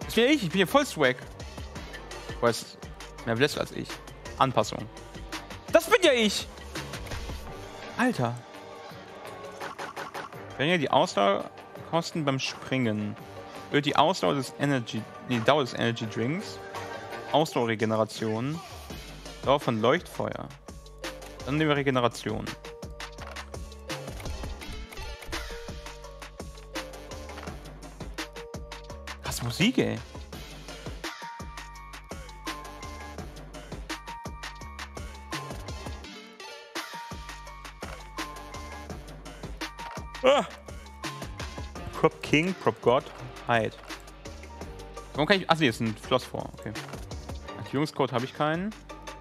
Das bin ich bin ja voll swag. Du weißt, mehr bläst als ich. Anpassung. Das bin ja ich! Alter. Wenn ja die Ausdauerkosten beim Springen. Wird die Ausdauer des Dauer des Energy Drinks. Ausdauerregeneration. Dauer von Leuchtfeuer. Dann nehmen wir Regeneration. Was Musik, ey. Ah. Prop King, Prop God, Hide. Warum kann ich. Achso, jetzt ist ein Floss vor. Okay. Aktivierungscode habe ich keinen.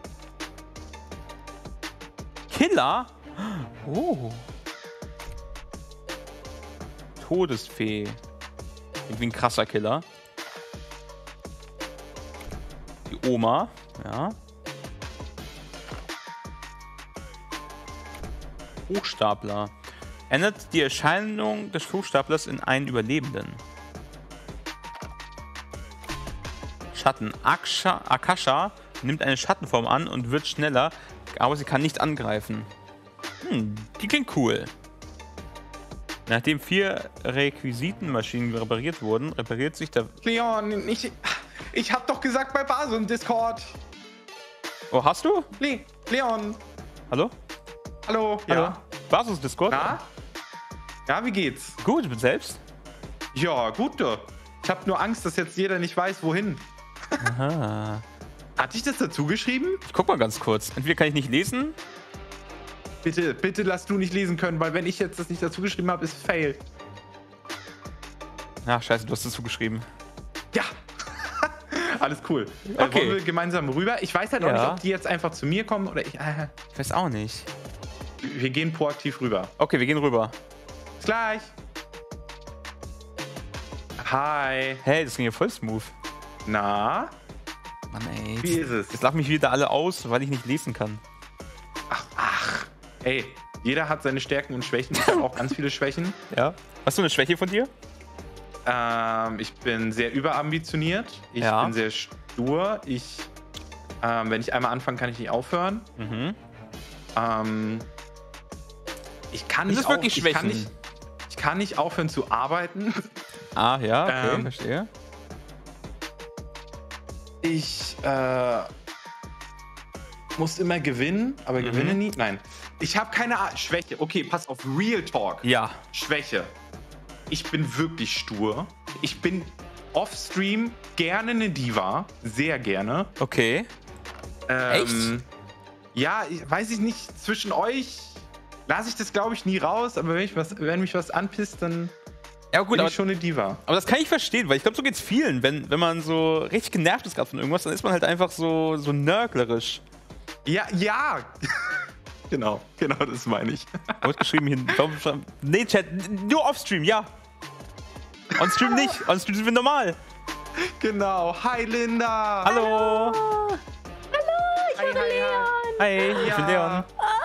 Killer? Oh. Todesfee. Irgendwie ein krasser Killer. Die Oma. Ja. Hochstapler. Ändert die Erscheinung des Hochstaplers in einen Überlebenden. Schatten. Akasha nimmt eine Schattenform an und wird schneller, aber sie kann nicht angreifen. Die klingt cool. Nachdem 4 Requisitenmaschinen repariert wurden, repariert sich der... Leon, ich hab doch gesagt bei Baso im Discord. Oh, hast du? Leon. Hallo? Hallo? Hallo? Ja. Basus Discord? Na? Ja, wie geht's? Gut, ich bin selbst. Ja, gut. Ich hab nur Angst, dass jetzt jeder nicht weiß, wohin. Aha. Hatte ich das dazu geschrieben? Ich guck mal ganz kurz. Entweder kann ich nicht lesen. Bitte lass du nicht lesen können, weil wenn ich jetzt das nicht dazu geschrieben habe, ist Fail. Ach, scheiße, du hast dazu geschrieben. Ja. Alles cool. Okay. Wollen wir gemeinsam rüber? Ich weiß halt auch nicht, ob die jetzt einfach zu mir kommen oder ich. Ich weiß auch nicht. Wir gehen proaktiv rüber. Okay, wir gehen rüber. Bis gleich. Hi. Hey, das ging ja voll smooth. Na? Mann, ey. Wie ist es? Jetzt lachen mich wieder alle aus, weil ich nicht lesen kann. Ach. Ey, jeder hat seine Stärken und Schwächen. Ich habe auch ganz viele Schwächen. Ja. Hast du eine Schwäche von dir? Ich bin sehr überambitioniert. Ich bin sehr stur. Wenn ich einmal anfange, kann ich nicht aufhören. Mhm. Ich kann Das nicht ist wirklich Schwächen. Ich kann nicht aufhören zu arbeiten. Ah, ja, okay, verstehe. Ich muss immer gewinnen, aber gewinne nie. Nein. Ich habe keine Schwäche. Okay, pass auf. Real Talk. Ja. Schwäche. Ich bin wirklich stur. Ich bin off-stream gerne eine Diva. Sehr gerne. Okay. Echt? Ja, weiß ich nicht. Zwischen euch lasse ich das, glaube ich, nie raus. Aber wenn mich was anpisst, dann Ja, gut, bin aber ich schon eine Diva. Aber das kann ich verstehen, weil ich glaube, so geht's vielen. Wenn man so richtig genervt ist gerade von irgendwas, dann ist man halt einfach so nörglerisch. Ja. genau, das meine ich. Da wird geschrieben hier. Nee, Chat, nur offstream, ja. On-stream nicht. On-stream sind wir normal. Genau. Hi, Linda. Hallo. Ich bin Leon. Hi, ich bin Leon.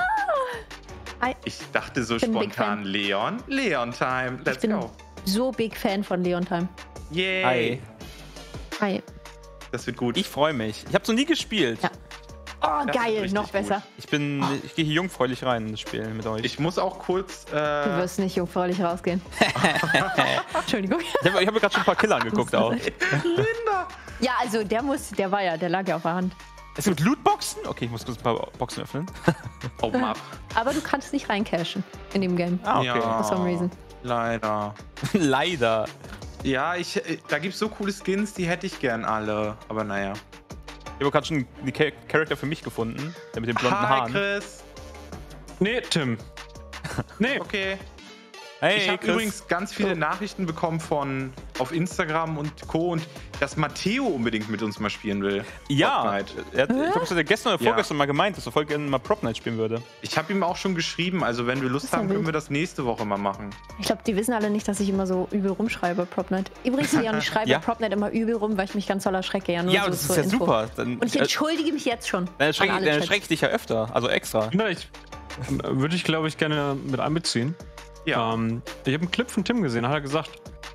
Hi. Ich dachte so bin ein Big spontan Fan. Leon. Leon-Time. Let's Ich bin go. so big Fan von Leon Time. Yay. Hi. Hi. Das wird gut. Ich freue mich. Ich habe noch nie gespielt. Ja. Oh, Das ist geil, richtig noch besser. Ich gehe hier jungfräulich rein in das Spiel mit euch. Ich muss auch kurz. Du wirst nicht jungfräulich rausgehen. Entschuldigung. Ich hab mir gerade schon ein paar Killer angeguckt auch. Linda. Ja, also der lag ja auf der Hand. Es gibt Lootboxen? Okay, ich muss kurz ein paar Boxen öffnen. Open up. Aber du kannst nicht reincashen in dem Game. Ah, okay. Ja. For some reason. Leider. Leider. Ja, da gibt's so coole Skins, die hätte ich gern alle. Aber naja. Ich habe gerade schon die Charakter für mich gefunden. Der mit den blonden Hi, Haaren. Chris. Nee, Tim. Nee. Okay. Hey, Ich habe Chris. übrigens ganz viele Nachrichten bekommen auf Instagram und Co. und dass Matteo unbedingt mit uns mal spielen will. Ja, Fortnite. ich glaube, das hat er gestern oder Ja. vorgestern mal gemeint, dass er voll gerne mal Prop Night spielen würde. Ich habe ihm auch schon geschrieben, also wenn wir Lust ist ja haben, können wild. wir das nächste Woche mal machen. Ich glaube, die wissen alle nicht, dass ich immer so übel rumschreibe, Propnet. Übrigens, Leon, ich schreibe Ja? Propnet immer übel rum, weil ich mich ganz toll erschrecke. Ja, nur Ja, so das ist zur ja Info. super. Dann, Und ich entschuldige mich jetzt schon. dann an alle Chats. erschrecke ich dich ja öfter, also extra. Ja, würde ich, glaube ich, gerne mit einbeziehen. Ja. Ich habe einen Clip von Tim gesehen, da hat er gesagt,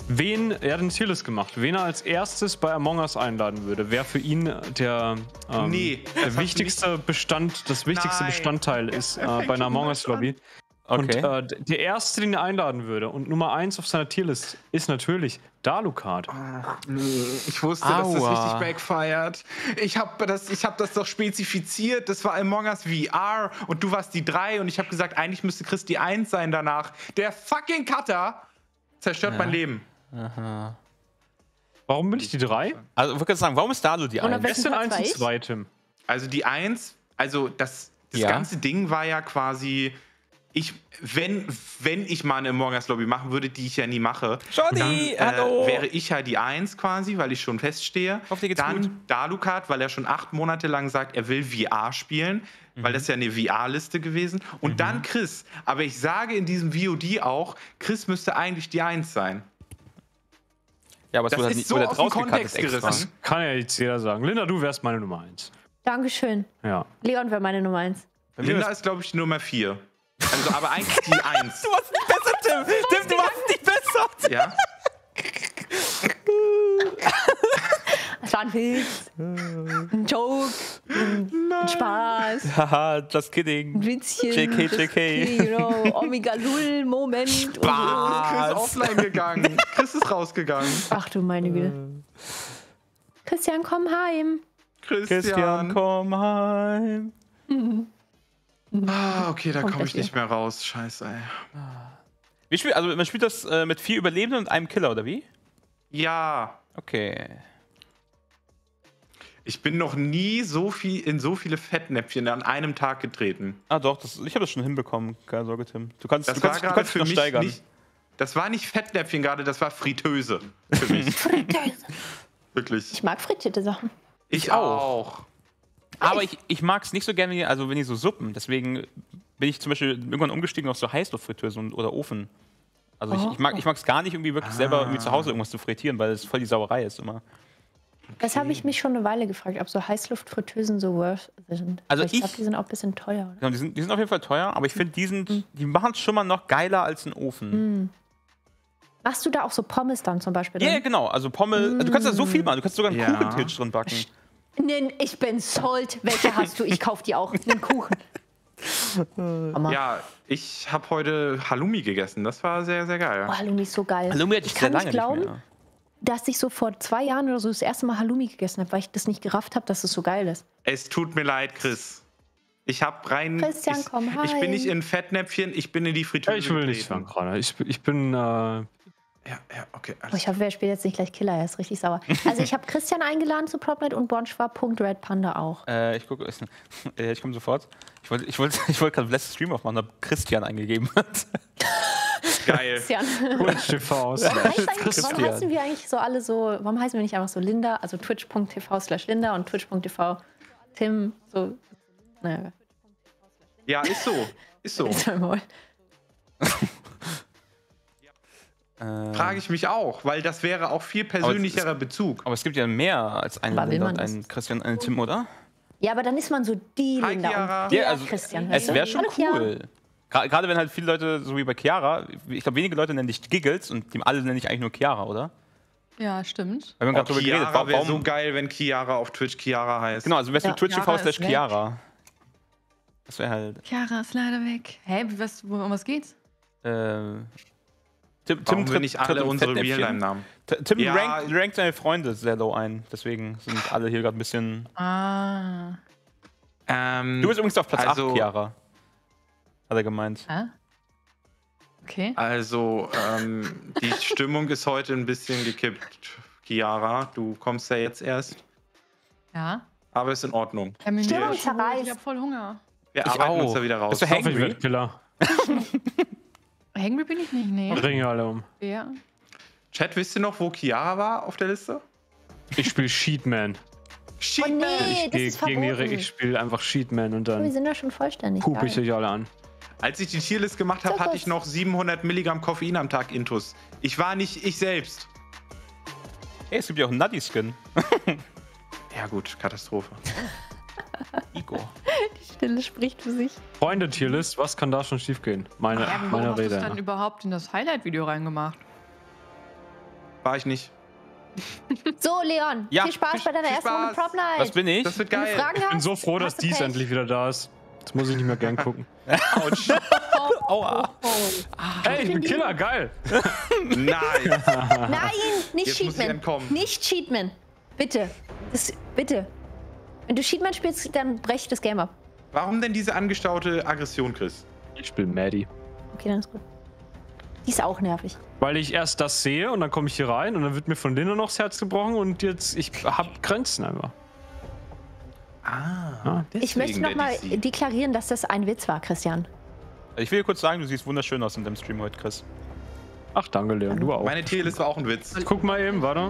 er hat den Tierlist gemacht, wen er als erstes bei Among Us einladen würde, wer für ihn der wichtigste Bestandteil ist bei einer Among Us Lobby. Okay. Und der erste, den er einladen würde und Nummer 1 auf seiner Tierlist ist natürlich Dalukat. Ich wusste, dass das richtig backfired. Ich hab das doch spezifiziert. Das war Among Us VR und du warst die 3 und ich habe gesagt, eigentlich müsste Chris die 1 sein danach. Der fucking Cutter zerstört mein Leben. Aha. Warum bin ich die 3? Also, ich würde sagen, warum ist Dalu die 1? Wer ist denn 1 und 2, Tim? Also die 1, also das ganze Ding war ja quasi, wenn ich mal eine Among Us Lobby machen würde, die ich ja nie mache, Johnny, dann hallo. wäre ich ja die 1 quasi, weil ich schon feststehe. Hoffe, dir geht's dann gut. Dalukat, weil er schon 8 Monate lang sagt, er will VR spielen, weil das ja eine VR-Liste gewesen. Und dann Chris. Aber ich sage in diesem VOD auch, Chris müsste eigentlich die 1 sein. Ja, aber es Das wurde ist nicht so aus dem Kontext extra. gerissen. Kann ja jetzt jeder sagen. Linda, du wärst meine Nummer 1. Dankeschön. Ja. Leon wäre meine Nummer 1. Linda ist, glaube ich, die Nummer 4. Also, aber eigentlich die 1. Du warst nicht besser, Tim! Tim, du warst nicht besser! Ja? Das war ein Witz. Ein Joke. Ein Spaß. Haha, just kidding. Ein Witzchen. JK. You know, Omega-Lull-Moment. Chris ist offline gegangen. Chris ist rausgegangen. Ach du meine Güte. Christian, komm heim. Christian, komm heim. Okay, da Kommt komme ich gleich nicht mehr raus. Scheiße, ey. Man spielt das mit 4 Überlebenden und einem Killer, oder wie? Ja. Okay. Ich bin noch nie in so viele Fettnäpfchen an einem Tag getreten. Ah doch, ich habe das schon hinbekommen. Keine Sorge, Tim. Du kannst Das dich war gerade für noch mich steigern. nicht. Das war nicht Fettnäpfchen gerade, das war Fritteuse für mich. Wirklich. Ich mag frittierte Sachen. Ich auch. Aber ich mag es nicht so gerne, also wenn ich so Suppen. Deswegen bin ich zum Beispiel irgendwann umgestiegen auf so Heißluftfritteuse oder Ofen. Also ich mag es gar nicht irgendwie wirklich selber irgendwie zu Hause irgendwas zu frittieren, weil es voll die Sauerei ist immer. Das habe ich mich schon eine Weile gefragt, ob so Heißluftfritteusen so worth sind. Also ich glaube, die sind auch ein bisschen teuer. Oder? Genau, die sind auf jeden Fall teuer, aber ich finde, die machen es schon mal noch geiler als ein Ofen. Machst du da auch so Pommes dann zum Beispiel? Ja, genau. Also Pommel, du kannst da so viel machen. Du kannst sogar einen Kuchentisch drin backen. Ich bin sold. Welche hast du? Ich kauf die auch. Einen Kuchen. Ja, ich habe heute Halloumi gegessen. Das war sehr, sehr geil. Oh, Halloumi ist so geil. Halloumi hätte ich sehr lange glauben, nicht mehr. dass ich so vor 2 Jahren oder so das erste Mal Halloumi gegessen habe, weil ich das nicht gerafft habe, dass es so geil ist. Es tut mir leid, Chris. Ich habe rein. Christian, komm Ich bin heim. nicht in Fettnäpfchen, ich bin in die Fritteuse. Ich will nicht sagen gerade. Ich bin. Ja, okay. Oh, ich hoffe, wer spielt jetzt nicht gleich Killer, er ist richtig sauer. Also ich habe Christian eingeladen zu PropNet und Bonschwar.redpanda auch. Ich gucke, ich komme sofort. Ich wollte gerade letzten Stream aufmachen, habe Christian eingegeben. Geil. Christian. TV aus. Warum Christian. heißen wir eigentlich so alle so, warum heißen wir nicht einfach so Linda, also twitch.tv/Linda und twitch.tv Tim, so, naja. Ja, ist so. Ist so. Frage ich mich auch, weil das wäre auch viel persönlicherer Bezug. Aber es gibt ja mehr als einen Aber will Linda man und einen Christian und einen Tim, oder? Ja, aber dann ist man so die Hi, Linda Chiara. und der Ja, also Christian. es wäre schon Hallo, Chiara. cool. Gerade wenn halt viele Leute, so wie bei Chiara, ich glaube, wenige Leute nennen dich Giggles und die alle nenne ich eigentlich nur Chiara, oder? Ja, stimmt. Wir haben gerade drüber geredet. Chiara wäre so geil, wenn Chiara auf Twitch Chiara heißt. Genau, also wärst du Ja. twitch.tv/Chiara. Das wäre halt. Chiara ist leider weg. Hä, um was geht's? Tim Warum wir nicht tritt alle im unsere Fettnäpfchen. Realtime-Namen? Tim Ja. rankt seine Freunde sehr low ein. Deswegen sind alle hier gerade ein bisschen. Ah. Du bist übrigens auf Platz 8, Chiara. Hat er gemeint. Hä? Okay. Also, die Stimmung ist heute ein bisschen gekippt, Chiara. Du kommst ja jetzt erst. Ja. Aber ist in Ordnung. Stimmung Ich zerreißt. hab voll Hunger. Wir Ich arbeiten auch. uns da wieder raus. Bist du Ich hoffe, ich hangry? werde Killer. Hangry bin ich nicht, nee. Bringe alle um. Wer? Chat, wisst ihr noch, wo Chiara war auf der Liste? Ich spiele Sheetman. Oh nee, das ist verboten. Ich spiele einfach Sheetman und Wir dann sind da schon vollständig. pup ich Geil. euch alle an. Als ich die Tierlist gemacht habe, hatte ich noch 700 Milligramm Koffein am Tag Intus. Ich war nicht ich selbst. Hey, es gibt ja auch einen Nutty-Skin. Ja gut, Katastrophe. Igor. Die Stille spricht für sich. Freunde Tierlist, was kann da schon schiefgehen? Meine Ja, warum hast du es Rede. dann überhaupt in das Highlight-Video reingemacht? War ich nicht. So, Leon, Ja, viel Spaß bei deiner viel ersten Runde Spaß. Prop Night. Was bin ich? Das wird Wenn du geil. Fragen Ich bin hast, so froh, dass hast du dies Pech. endlich wieder da ist. Jetzt muss ich nicht mehr gern gucken. Autsch. Aua. Hey, ich bin Killer, geil. Nice. Nein, nicht Jetzt muss ich Cheatman. entkommen. Nicht Cheatman. Bitte. Bitte. Wenn du Cheatman spielst, dann brech ich das Game ab. Warum denn diese angestaute Aggression, Chris? Ich spiele Maddie. Okay, dann ist gut. Die ist auch nervig. Weil ich erst das sehe und dann komme ich hier rein und dann wird mir von Linda noch das Herz gebrochen und jetzt, ich hab Grenzen einfach. Ich möchte nochmal deklarieren, dass das ein Witz war, Christian. Ich will dir kurz sagen, du siehst wunderschön aus in deinem Stream heute, Chris. Ach, danke, Leon, du auch. Meine Tierlist war auch ein Witz. Guck mal eben, warte.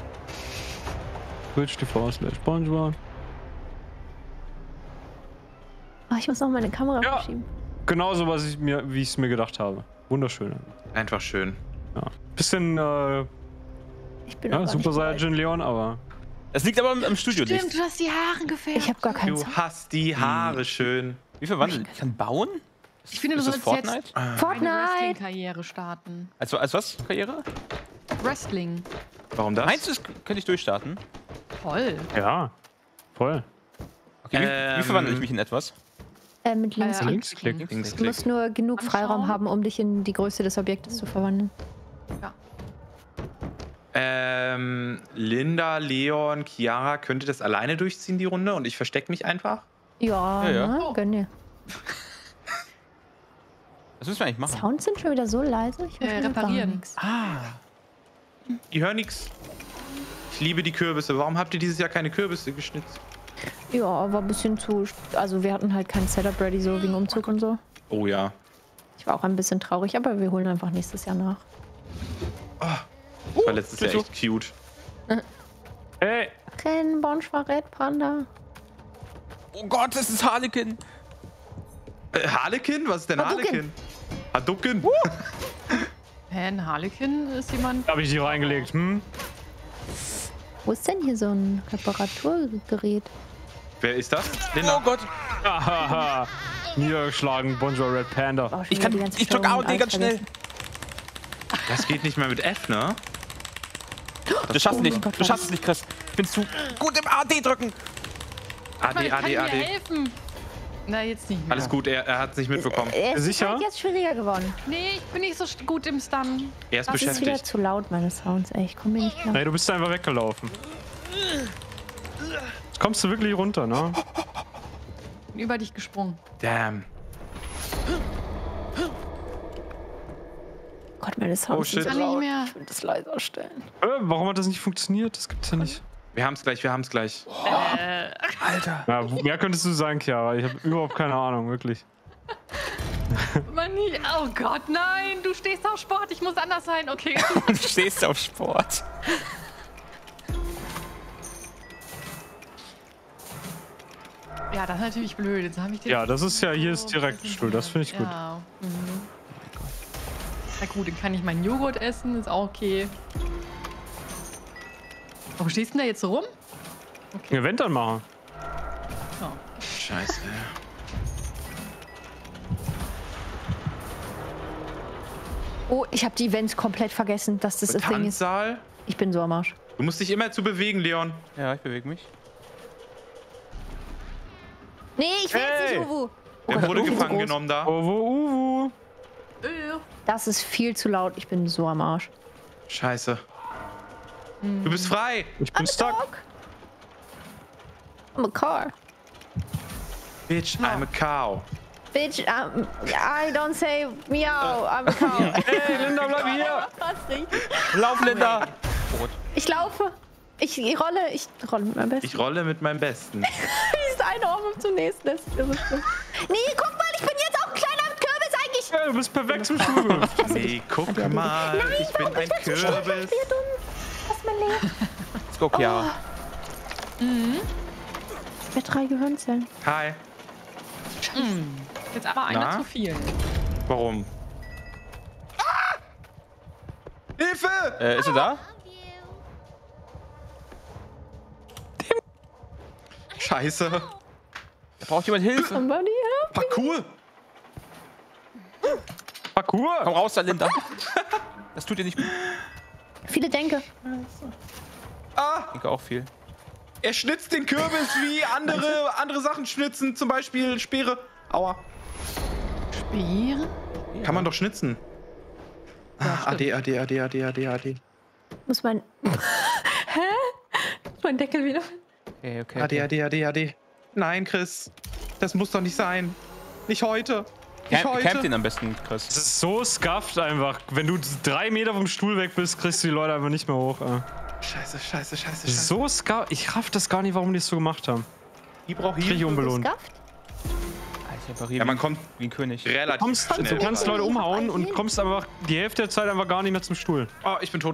Twitch.tv/SpongeBob. Oh, ich muss noch meine Kamera Ja. verschieben. Genauso, wie ich es mir gedacht habe. Wunderschön. Einfach schön. Ja. Bisschen, Ich bin aber Super nicht bereit. Saiyajin Leon, aber. Es liegt aber im Studio Stimmt, nicht. du hast die Haare gefärbt. Ich habe gar keinen Du Sound. hast die Haare schön. Wie verwandelt? Ich kann bauen? Ich finde, du Ist das sollst Fortnite? jetzt eine Fortnite! Wrestling-Karriere starten. Als was? Karriere? Wrestling. Warum das? Meinst du, das könnte ich durchstarten? Toll. Ja. Voll. Okay, wie verwandle ich mich in etwas? Mit links. Linksklick. Du Linksklick. musst nur genug Anschauen. Freiraum haben, um dich in die Größe des Objektes zu verwandeln. Ja. Linda, Leon, Chiara, könnt ihr das alleine durchziehen, die Runde? Und ich verstecke mich einfach? Ja, Ja, ja. ne? Gönn dir. Was müssen wir eigentlich machen? Sounds sind schon wieder so leise. Ich höre gar reparieren. nichts. Die hören nix. Ich liebe die Kürbisse. Warum habt ihr dieses Jahr keine Kürbisse geschnitzt? Ja, war ein bisschen zu. Also, wir hatten halt kein Setup ready, so wegen Umzug und so. Oh ja. Ich war auch ein bisschen traurig, aber wir holen einfach nächstes Jahr nach. Das war letztes Jahr echt cute. Hey! Rennen, Bonschwa, Red Panda. Oh Gott, das ist Harlequin. Harlequin? Was ist denn Hadouken. Hadouken? Hadouken? Hä, ein Harlequin ist jemand. Habe ich die reingelegt, hm? Wo ist denn hier so ein Reparaturgerät? Wer ist das? Oh Linda. Gott. Hahaha. Niedergeschlagen, Bonjour Red Panda. Oh, schon Ich wieder die ganze drück Steuerung AOD ganz schnell. vergessen. Das geht nicht mehr mit F, ne? Du schaffst es nicht. Gott, Du schaffst es nicht, Chris. Ich bin zu gut im AD drücken. AD, Ich kann AD, dir AD. helfen. Na, jetzt nicht mehr. Alles gut, er hat es nicht mitbekommen. Es ist Sicher? halt jetzt schwieriger geworden. Nee, ich bin nicht so gut im Stun. Er ist Das ist wieder beschäftigt. zu laut, meine Sounds. Ey, ich komme mir nicht klar. Hey, du bist einfach weggelaufen. Jetzt kommst du wirklich runter, ne? Bin über dich gesprungen. Damn. Gott, meine Sounds Oh, shit. sind Kann so nicht laut. mehr. Ich will das leiser stellen. Warum hat das nicht funktioniert? Das gibt's ja nicht. Wir haben's gleich, wir haben's gleich. Alter. Ja, mehr könntest du sagen, Chiara. Ich habe überhaupt keine Ahnung, wirklich. Mann, oh Gott, nein, du stehst auf Sport, ich muss anders sein, okay. Du stehst auf Sport. Ja, das ist natürlich blöd, jetzt habe ich den... Ja, das ist ja, hier ist direkt Stuhl. Das finde ich gut. Ja. Na gut, dann kann ich meinen Joghurt essen, ist auch okay. Warum stehst du denn da jetzt so rum? Ein Event dann machen. Ja. Scheiße. Oh, ich habe die Events komplett vergessen, dass das das Ding ist. Tanzsaal? Ich bin so am Arsch. Du musst dich immer zu bewegen, Leon. Ja, ich bewege mich. Nee, ich will jetzt Hey! nicht Uwu. Oh Der Gott, wurde Uwu ist gefangen groß. genommen da. Uwu. Das ist viel zu laut. Ich bin so am Arsch. Scheiße. Du bist frei. Ich bin stuck. Dog. I'm a car. Bitch, I'm a cow. Bitch, I don't say meow, I'm a cow. Hey, Linda, bleib hier! Was nicht? Lauf, Linda. Ich laufe. Ich rolle mit meinem Besten. Ich rolle mit meinem Besten. Wie ist eine Arm zum nächsten? Das ist irre schlimm. Nee, guck mal, ich bin jetzt auch ein kleiner Kürbis eigentlich. Hey, du bist perfekt zum Stuhl. Nee, guck mal, ich bin ein Kürbis. Lass mal leben. Let's go, Chiara. Ich habe 3 Gehirnzellen. Hi. Jetzt aber einer Na? zu viel. Warum? Hilfe! Ist er da? Scheiße. Da braucht jemand Hilfe. Somebody help. Parkour. Parkour! Komm raus da, Linda. Das tut dir nicht gut. Viele Denke. Ah, Ich denke auch viel. er schnitzt den Kürbis wie andere Sachen schnitzen. Zum Beispiel Speere. Aua. Bier? Kann man doch schnitzen. AD. Muss mein... Hä? Mein Deckel wieder... Okay. AD. Nein, Chris. Das muss doch nicht sein. Nicht heute. Nicht heute. Camp den am besten, Chris. Das ist so scuffed einfach. Wenn du 3 Meter vom Stuhl weg bist, kriegst du die Leute einfach nicht mehr hoch. Scheiße. So scuffed. Ich raff das gar nicht, warum die es so gemacht haben. Die braucht Krieg ich hier unbelohnt. Ja, man kommt wie ein König. relativ schnell. Du kannst Leute umhauen und kommst einfach die Hälfte der Zeit einfach gar nicht mehr zum Stuhl. Oh, ich bin tot.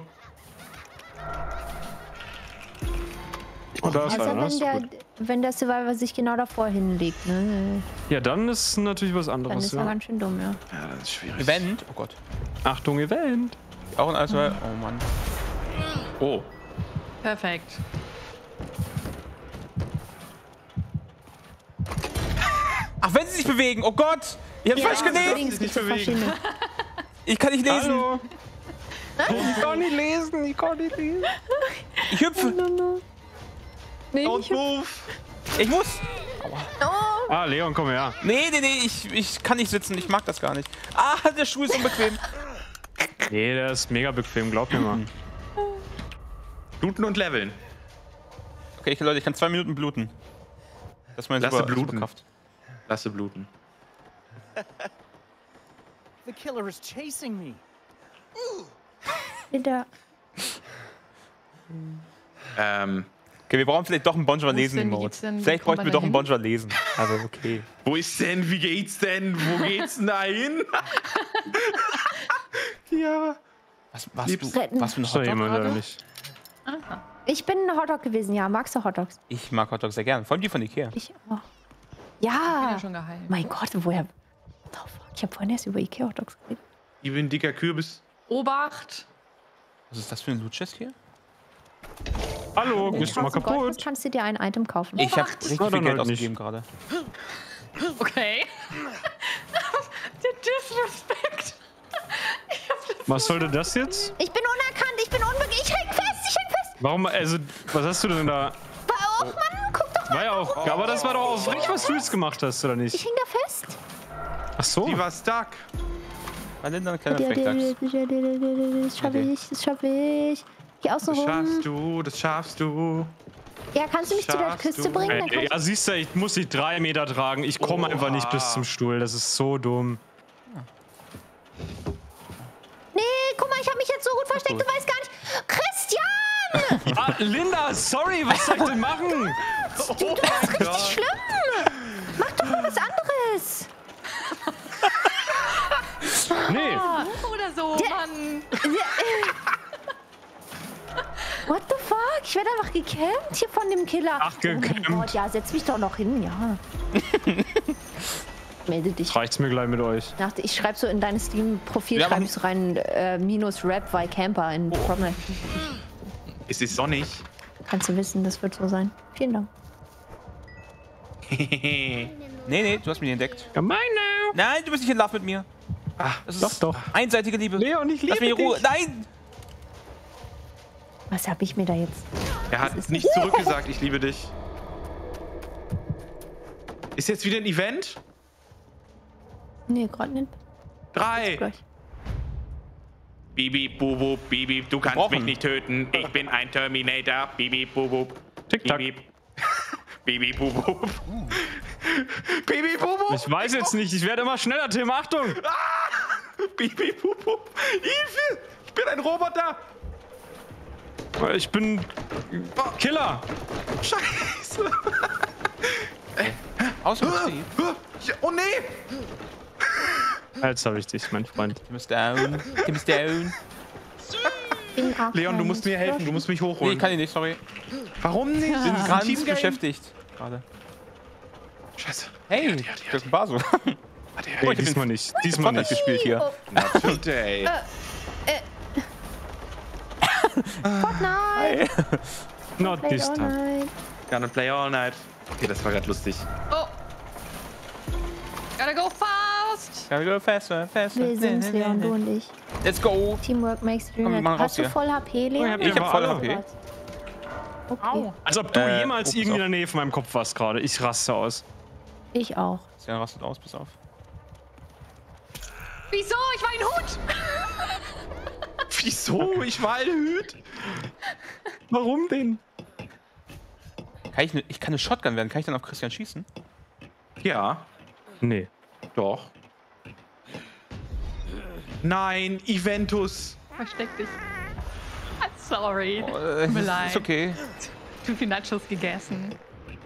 Oh, da ist Also einer, das ist gut. wenn der Survivor sich genau davor hinlegt, ne? Ja, dann ist natürlich was Dann anderes. ist er Ja. ganz schön dumm, ja. Ja, das ist schwierig. Event? Oh Gott. Achtung, Event. Auch ein Eisbär. Oh Mann. Oh. Perfekt. Ach, wenn sie sich bewegen. Oh Gott. Ich hab's falsch gelesen. Links gibt's so verschiedene. Ich kann nicht lesen. Hallo. Ich kann nicht lesen. Ich hüpfe. Nee, Don't move. Ich muss. Ah, Leon, komm her. Nee. Ich kann nicht sitzen. Ich mag das gar nicht. Ah, der Schuh ist unbequem. Nee, der ist mega bequem, glaub mir mal. Bluten und leveln. Okay, Leute, ich kann 2 Minuten bluten. Das ist meine Lasse super bluten. Superkraft. Lasse bluten. The killer is chasing me. Wieder. Okay, wir brauchen vielleicht doch einen Bonjour Wo ist lesen denn- wie Mode. geht's denn- Vielleicht kommt bräuchten wir man doch da einen hin? Bonjour lesen. Also, okay. Wo ist denn? Wie geht's denn? Wo geht's denn da hin? Ja. Was Liebst für retten. ein Ist da Hotdog jemand oder gerade? nicht? Ich bin ein Hotdog gewesen, ja. Magst du Hotdogs? Ich mag Hotdogs sehr gern. Vor allem die von Ikea. Ich auch. Ich bin Ja. ja schon geheilt. Mein Gott, woher... What the fuck? Ich habe vorhin erst über Ikea-Hotdogs geredet. Ich bin ein dicker Kürbis. Obacht! Was ist das für ein Loot-Chest hier? Hallo, bist du mal 1000 Gold kaputt? kannst du dir ein Item kaufen. Ich habe Obacht! richtig Na, viel dann Geld halt nicht. ausgegeben gerade. Okay. Der Disrespect. Was sollte das jetzt? Ich bin unerkannt, ich bin unbekannt. Ich häng fest. Warum, also, was hast du denn da? Oh Mann, guck doch mal. War ja auch, aber das war doch auch recht, was du jetzt gemacht hast, oder Ich nicht? häng da fest. Ach so. Die war stuck. Mein Linda, kleiner Fleckdachs. Das schaffe ich. Geh außen Das rum. schaffst du, das schaffst du. Ja, kannst du mich zu der Schaffst Küste du. bringen? Dann kann ich... Ja, siehst du, ich muss dich 3 Meter tragen. Ich komme einfach nicht bis zum Stuhl. Das ist so dumm. Nee, guck mal, ich habe mich jetzt so gut versteckt, du weißt gar nicht. Christian! Ah, Linda, sorry, was soll ich denn machen? Das ist richtig schlimm. Mach doch mal was anderes. Nee. Oder so, Mann. What the fuck? Ich werde einfach gecampt hier von dem Killer. Ach, Oh mein gecampt. Gott, ja, setz mich doch noch hin, ja. Melde dich. Reicht's mir gleich mit euch. Ich schreibe so in dein Steam-Profil, Ja, schreibe aber- ich so rein, -Rap, weil Camper in Problem. Es ist sonnig. Kannst du wissen, das wird so sein. Vielen Dank. Nee, du hast mich entdeckt. Gemeiner. Nein, du bist nicht in Love mit mir. Das ist Doch. einseitige Liebe. Leon, ich Lass liebe mich in Ruhe. dich. Nein! Was habe ich mir da jetzt? Er hat nicht zurückgesagt, ich liebe dich. Ist jetzt wieder ein Event? Nee, gerade nicht. 3. Gleich. Bibi, Bubu, Bibi, du kannst Gebrochen. mich nicht töten. Ich bin ein Terminator. Bibi, Bubu. Tick-Tack. Bibi. Bibi, Bubu. Bibi, Bubu. Ich weiß jetzt nicht, ich werde immer schneller, Tim. Achtung! Bibi, Bubu. Hilfe! Ich bin ein Roboter. Ich bin Killer. Scheiße. Ausrufzeichen. Oh nee. Jetzt habe ich dich, mein Freund. Tim ist down. Tim ist down. Leon, du musst mir helfen. Du musst mich Nee, hochholen. kann ich nicht, sorry. Warum nicht? Ich bin Das ist ein gerade Teamgame. beschäftigt. Gerade. Scheiße. Hey, das ist ein Baso. Nee, diesmal nicht. Diesmal Fortnite nicht. gespielt hier. Not today. Fortnite. Not Play this all time. night. Gonna play all night. Okay, das war gerade lustig. Oh. Gotta go fast. Gotta go faster, faster. Wir sind's, Leon, du und ich. Let's go. Teamwork makes the dream Komm, wir work. machen raus Hast du hier. voll HP, Leon? Ich hab voll HP. Okay. Als ob du jemals pass irgendwie in auf. der Nähe von meinem Kopf warst gerade. Ich raste aus. Ich auch. Sian rastet aus, pass auf. Wieso? Ich war ein Hut! Wieso? Ich war ein Hüt. Warum denn? Ich kann eine Shotgun werden. Kann ich dann auf Christian schießen? Ja, Nee. doch. Nein, Eventus. Versteck dich. Sorry. Oh, Tut mir leid. ist okay. Zu viel Nachos gegessen.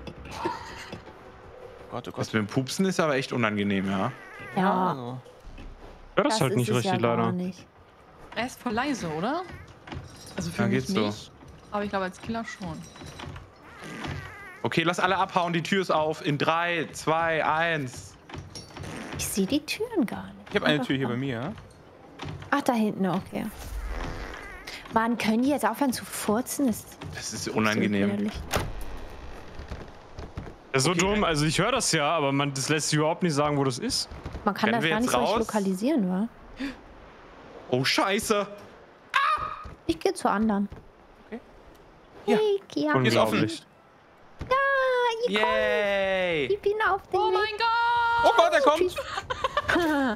Gott, oh Gott. Das mit dem Pupsen ist aber echt unangenehm, ja. Ja, Also, Ja, das ist halt ist nicht es richtig, ja gar leider. nicht. Er ist voll leise, oder? Also für Ja, mich geht's so. nicht. Aber ich glaube als Killer schon. Okay, lass alle abhauen. Die Tür ist auf. In 3, 2, 1. Ich sehe die Türen gar nicht. ich habe eine Tür hier bei mir. Ach, da hinten, okay. Mann, können die jetzt aufhören zu furzen? Das ist Das ist so unangenehm. widerlich. Das ist so dumm, also ich höre das ja, aber das lässt sich überhaupt nicht sagen, wo das ist. Man kann Rennen das wir gar jetzt nicht so richtig raus? lokalisieren, wa? Oh, scheiße. Ich gehe zu anderen. Okay. Hey, Kia. Hier ist offen. Unglaublich. Ja, ich komm. Yay. Ich bin auf dem Oh Weg. mein Gott! Oh Gott, er kommt!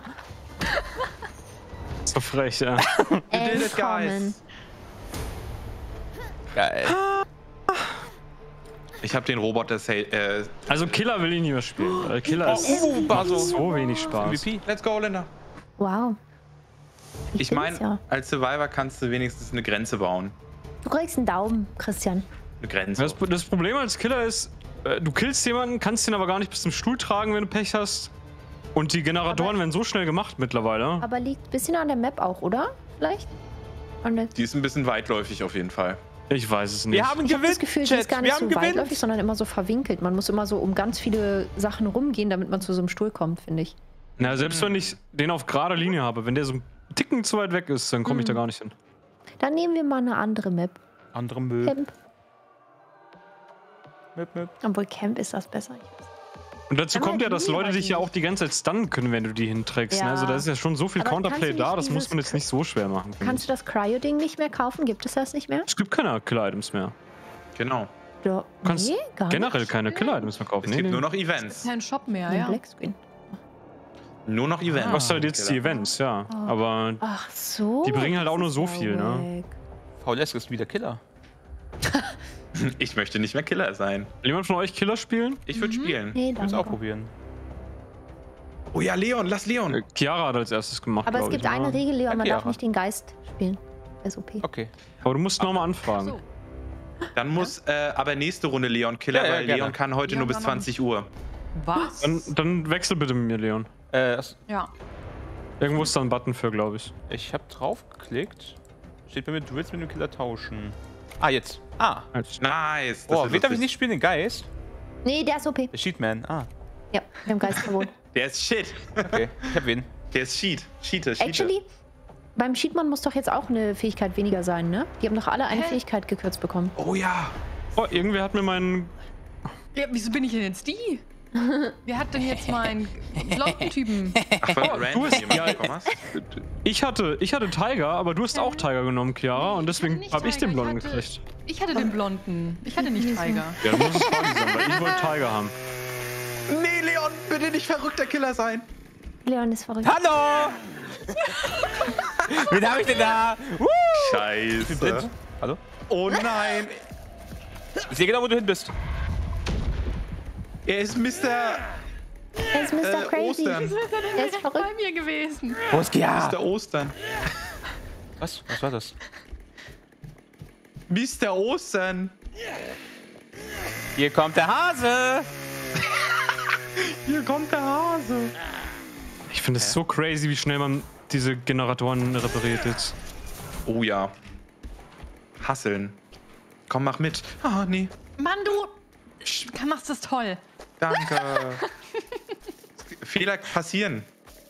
So frech, ja. You did it, Entkommen. guys. Geil. Ich habe den Roboter Also Killer will ich nie mehr spielen. Weil Killer ist Baso. so wenig Spaß. MVP. Let's go, Linda. Wow. Ich bin's meine, ja. als Survivor kannst du wenigstens eine Grenze bauen. Du kriegst einen Daumen, Christian. Eine Grenze. Das Problem als Killer ist, du killst jemanden, kannst ihn aber gar nicht bis zum Stuhl tragen, wenn du Pech hast. Und die Generatoren werden so schnell gemacht mittlerweile. Aber liegt ein bisschen an der Map auch, oder? Vielleicht? An der Die ist ein bisschen weitläufig auf jeden Fall. Ich weiß es nicht. Wir haben ich habe das gewinnt, Gefühl, die Chat. ist gar Wir nicht haben so gewinnt. weitläufig, sondern immer so verwinkelt. Man muss immer so um ganz viele Sachen rumgehen, damit man zu so einem Stuhl kommt, finde ich. Na, selbst wenn ich den auf gerader Linie habe, wenn der so einen Ticken zu weit weg ist, dann komme ich da gar nicht hin. Dann nehmen wir mal eine andere Map. Andere Müll. Camp. Möp. Obwohl Camp ist das besser. Ich weiß. Und dazu Aber kommt ja, dass die Leute halt dich ja nicht. auch die ganze Zeit stunnen können, wenn du die hinträgst. Ja. Ne? Also da ist ja schon so viel Aber Counterplay kannst du da, nicht das muss man dieses jetzt nicht so schwer machen. finde Kannst ich. du das Cryo-Ding nicht mehr kaufen? Gibt es das nicht mehr? Es gibt keine Killer-Items mehr. Genau. Ja. Du kannst Nee, gar generell nicht. keine Killer-Items mehr kaufen. Es gibt nur noch Events. Kein Shop mehr, Ein ja. Blackscreen. Nur noch Events. Du hast halt jetzt die Events, ja. Aber Ach so. Die bringen halt das auch nur ist so ja viel, ne? wack. VLS ist wieder Killer. Ich möchte nicht mehr Killer sein. will jemand von euch Killer spielen? Ich würde spielen. Nee, Ich will es danke. auch probieren. Oh ja, Leon, lass Leon. Chiara hat als erstes gemacht, Aber es glaub gibt ich, eine ne? Regel, Leon, man Ja, darf Chiara. nicht den Geist spielen. SOP. Okay. Aber du musst nochmal anfragen. So. Dann muss aber nächste Runde Leon Killer, Ja, ja, weil gerne. Leon kann heute Leon nur bis kann noch 20 Uhr. Was? Dann wechsel bitte mit mir, Leon. Ja. Irgendwo ist da ein Button für, glaube ich. Ich habe drauf geklickt. Steht bei mir, du willst mit dem Killer tauschen. Ah, jetzt. Ah. Nice. Oh, wird wen darf ich lustig. nicht spielen? Den Geist? Nee, der ist OP. Der Sheetman. Ah, Ja, wir haben Geist verboten. Der ist Shit. okay. Ich hab wen. Der ist Cheat. Cheater. Actually, beim Cheatman muss doch jetzt auch eine Fähigkeit weniger sein, ne? Die haben doch alle eine Hä? Fähigkeit gekürzt bekommen. Oh ja. Oh, irgendwer hat mir meinen... Ja, wieso bin ich denn jetzt die? Wer hat denn jetzt meinen blonden Typen? Ach, weil du du random hast- jemanden ja, bekommen hast? Ich hatte Tiger, aber du hast auch Tiger genommen, Chiara. Und deswegen nicht habe ich den Tiger, Blonden ich hatte- gekriegt. Ich hatte den blonden. Ich hatte nicht Tiger. Ja, du musst es Fabi sein, weil ich wollte Tiger haben. Nee, Leon, bitte nicht verrückter Killer sein. Leon ist verrückt. Hallo! Wen hab ich denn da? Scheiße. Hallo? Oh nein. Ich sehe genau, wo du hin bist. Er ist Mr. Er ist Mr. Crazy. Ostern. Er ist Bei verrückt. mir gewesen. Wo ist Gia? Mr. Ostern. Was? Was war das? Mr. Ostern. Hier kommt der Hase! Hier kommt der Hase. Ich finde es so crazy, wie schnell man diese Generatoren repariert jetzt. Oh ja. Hasseln. Komm, mach mit. Ah, nee. Mann, du machst das toll. Danke. Fehler passieren.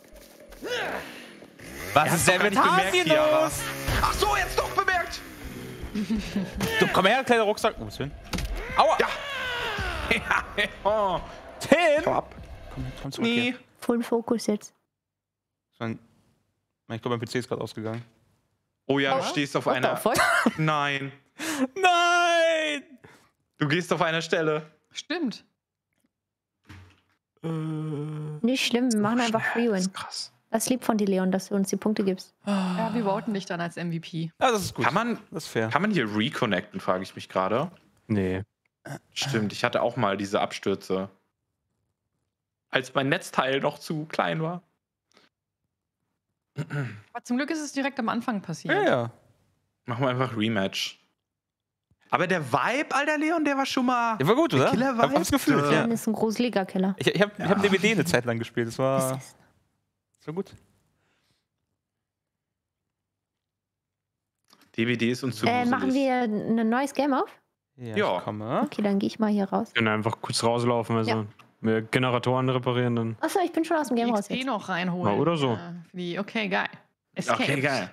Was ist denn mit Gar nicht Hase bemerkt, Chiara. los? Ach so, jetzt doch bemerkt. Du, komm her, kleiner Rucksack. Wo bist du hin? Aua! Ja. Oh. Tim! Hau ab. Komm zurück Nee. hier. Full Focus jetzt. Mein Ich glaube, mein PC ist gerade ausgegangen. Oh ja, du stehst auf einer... Nein. Nein! Du gehst auf einer Stelle. Stimmt. Nicht schlimm, wir machen einfach Freewin. Krass. Das ist lieb von dir, Leon, dass du uns die Punkte gibst. Ja, wir voten dich dann als MVP. Ja, das ist gut. Das ist fair. Kann man hier reconnecten, frage ich mich gerade. Nee. Stimmt, ich hatte auch mal diese Abstürze. Als mein Netzteil noch zu klein war. Aber zum Glück ist es direkt am Anfang passiert. Ja, ja. Machen wir einfach Rematch. Aber der Vibe, alter Leon, der war schon mal... Der war gut, oder? Killer-Vibe. Hab das Gefühl, ja. Leon ist ein gruseliger Killer. Ich hab DVD eine Zeit lang gespielt. Das war gut. DVD ist uns zu gruselig. Machen wir ein neues Game auf? Ja. Ich komme. Okay, dann gehe ich mal hier raus. Wir können einfach kurz rauslaufen, also wir Generatoren reparieren dann. Achso, ich bin schon aus dem Game raus XP jetzt. noch reinholen. Ja, oder so. Okay, geil. Escape. Okay, geil.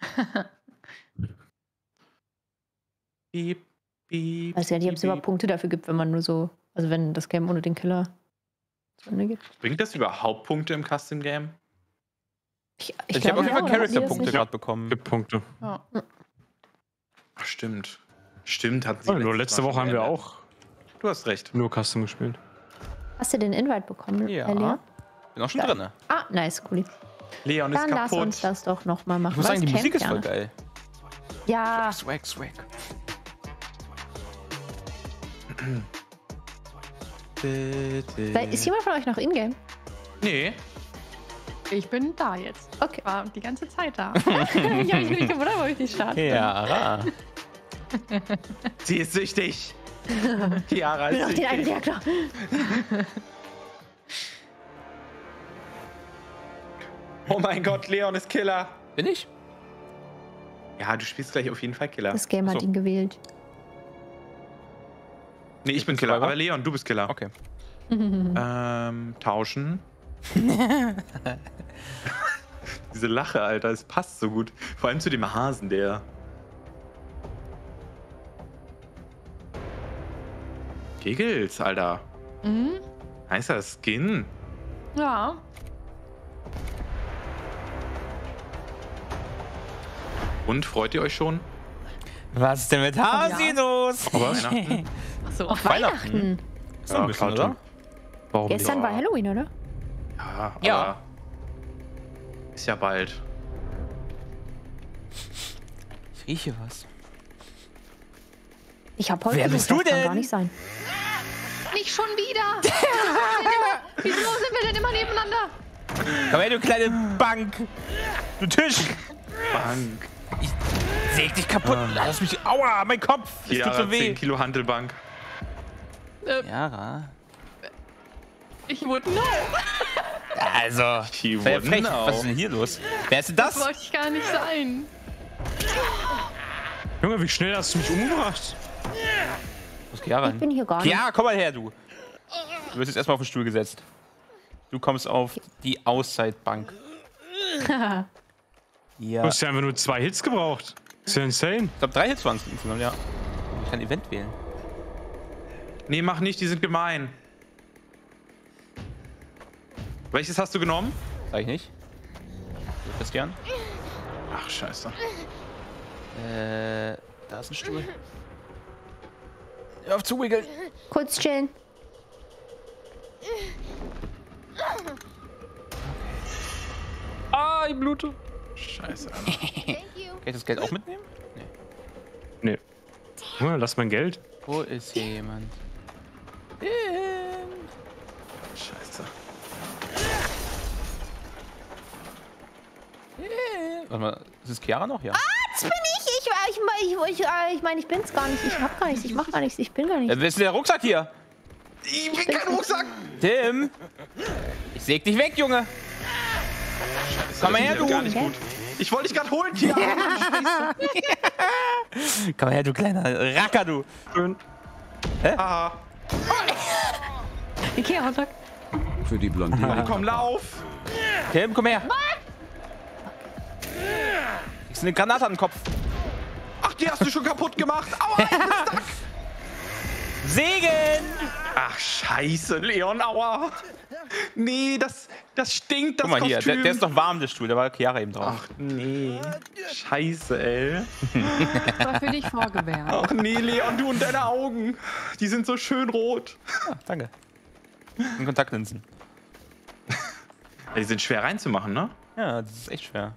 Piep, piep, Weiß ja nicht, ob es überhaupt Punkte dafür gibt, wenn man nur so, also wenn das Game ohne den Killer zu Ende geht. Bringt das überhaupt Punkte im Custom Game? Ich Ich habe auf jeden Fall oder? Charakterpunkte Ja. gerade bekommen. Gibt Punkte. Ja. Ach, stimmt. Stimmt, hat sie. Nur letzte Woche haben wir auch Du hast recht. nur Custom gespielt. Hast du den Invite bekommen, Ja. Leon? Bin auch schon drin. Ah, nice, cool. Leon ist Dann lass kaputt. uns das doch nochmal machen. Ich muss sagen, die Was Musik ist campt voll geil. Ja, Swag, swag. ist jemand von euch noch in-game? Nee. Ich bin da jetzt. Okay. War die ganze Zeit da. Ich habe mich nicht gewundert, warum ich nicht starte. Ja. Sie ist süchtig. Chiara Ich ist bin auch den süchtig. einen Reaktor. Oh mein Gott, Leon ist Killer. Bin ich? Ja, du spielst gleich auf jeden Fall Killer. Das Game hat So. ihn gewählt. Nee, ich bin Killer. Survivor? Aber Leon, du bist Killer. Okay. Tauschen. Diese Lache, Alter, es passt so gut. Vor allem zu dem Hasen, der... Giggles, Alter. Mhm. Heißer Skin. Ja. Und, freut ihr euch schon? Was ist denn mit Hasi los? Weihnachten? Achso. Auf Weihnachten. Ist noch ein bisschen, klar, oder? Warum Gestern Ja. war Halloween, oder? Ja, Ja. aber... Ist ja bald. Ich rieche was. Ich habe heute Wer gesucht, bist du das kann denn? gar nicht sein. Nicht schon wieder! Wieso sind wir denn immer nebeneinander? Komm her, du kleine Bank. Du Tisch. Bank. Säg dich kaputt. Lass mich. Aua, mein Kopf. Es tut Chiara, so 10 weh. Kilo Handelbank. Yara. Ich wurde no. Also. She Sehr wouldn't frech. know. Was ist denn hier los? Wer ist denn das? Wollte ich gar nicht sein. Junge, wie schnell hast du mich umgebracht? Wo ist Chiara Ich bin hin? hier gar nicht. Chiara, komm mal her, du. Du wirst jetzt erstmal auf den Stuhl gesetzt. Du kommst auf die Outside-Bank. Ja. Du hast ja einfach nur 2 Hits gebraucht. Ist ja insane. Ich glaube, 3 Hits waren es insgesamt, ja. Ich kann Event wählen. Nee, mach nicht, die sind gemein. Welches hast du genommen? Sag ich nicht. So, Christian. Ach, scheiße. Da ist ein Stuhl. Hör auf zu wiggeln. Kurz chillen. Ah, ich blute. Scheiße. Kann ich das Geld auch mitnehmen? Nee. Junge, lass mein Geld. Wo ist hier jemand? Scheiße. Warte mal, ist es Chiara noch? Ja. Das bin ich. Ich meine, ich bin's gar nicht. Ich hab gar nichts. Ich mach gar nichts. Ich bin gar nicht. Wer ist denn der Rucksack hier? Ich will keinen Rucksack. Tim! Ich säg dich weg, Junge! Komm mal her, du! Gar nicht gut. Ich wollte dich gerade holen, Chiara. Komm her, du kleiner Racker, du! Schön. Aha. Ikea Hotdog. Für die Blondine. Komm, lauf. Tim, komm her! Kriegst du eine Granate an den Kopf? Ach, die hast du schon kaputt gemacht. Aua, ich bin stuck. Segen! Ach, scheiße, Leon, aua. Nee, das Das stinkt, das Guck mal hier, Kostüm. der ist noch warm, der Stuhl. Da war Chiara eben drauf. Ach nee. Scheiße, ey. Das war für dich vorgewärmt. Ach nee, Leon, du und deine Augen. Die sind so schön rot. Ah, danke. Und Kontaktlinsen. Ja, die sind schwer reinzumachen, ne? Ja, das ist echt schwer.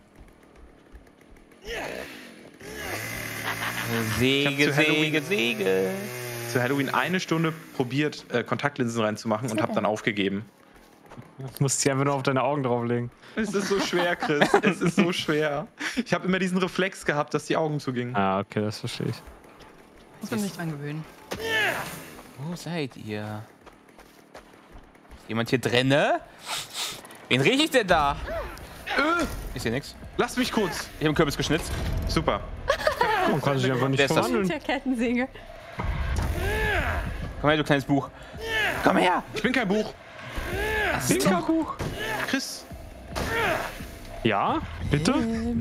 Säge, Säge, Säge. Zu Halloween 1 Stunde probiert, Kontaktlinsen reinzumachen und hab dann aufgegeben. Du musst sie einfach nur auf deine Augen drauflegen. Es ist so schwer, Chris. Es ist so schwer. Ich habe immer diesen Reflex gehabt, dass die Augen zugingen. Ah, okay, das verstehe ich. Muss man sich dran gewöhnen. Wo seid ihr? Ist jemand hier drinne? Wen rieche ich denn da? Ist hier nichts. Lass mich kurz. Ich habe einen Kürbis geschnitzt. Super. Man kann sich einfach nicht Wer ist das? verwandeln. Der Kettensäge. Komm her, du kleines Buch. Komm her! Ich bin kein Buch. Das ist ein Buch. Chris. Ja, bitte?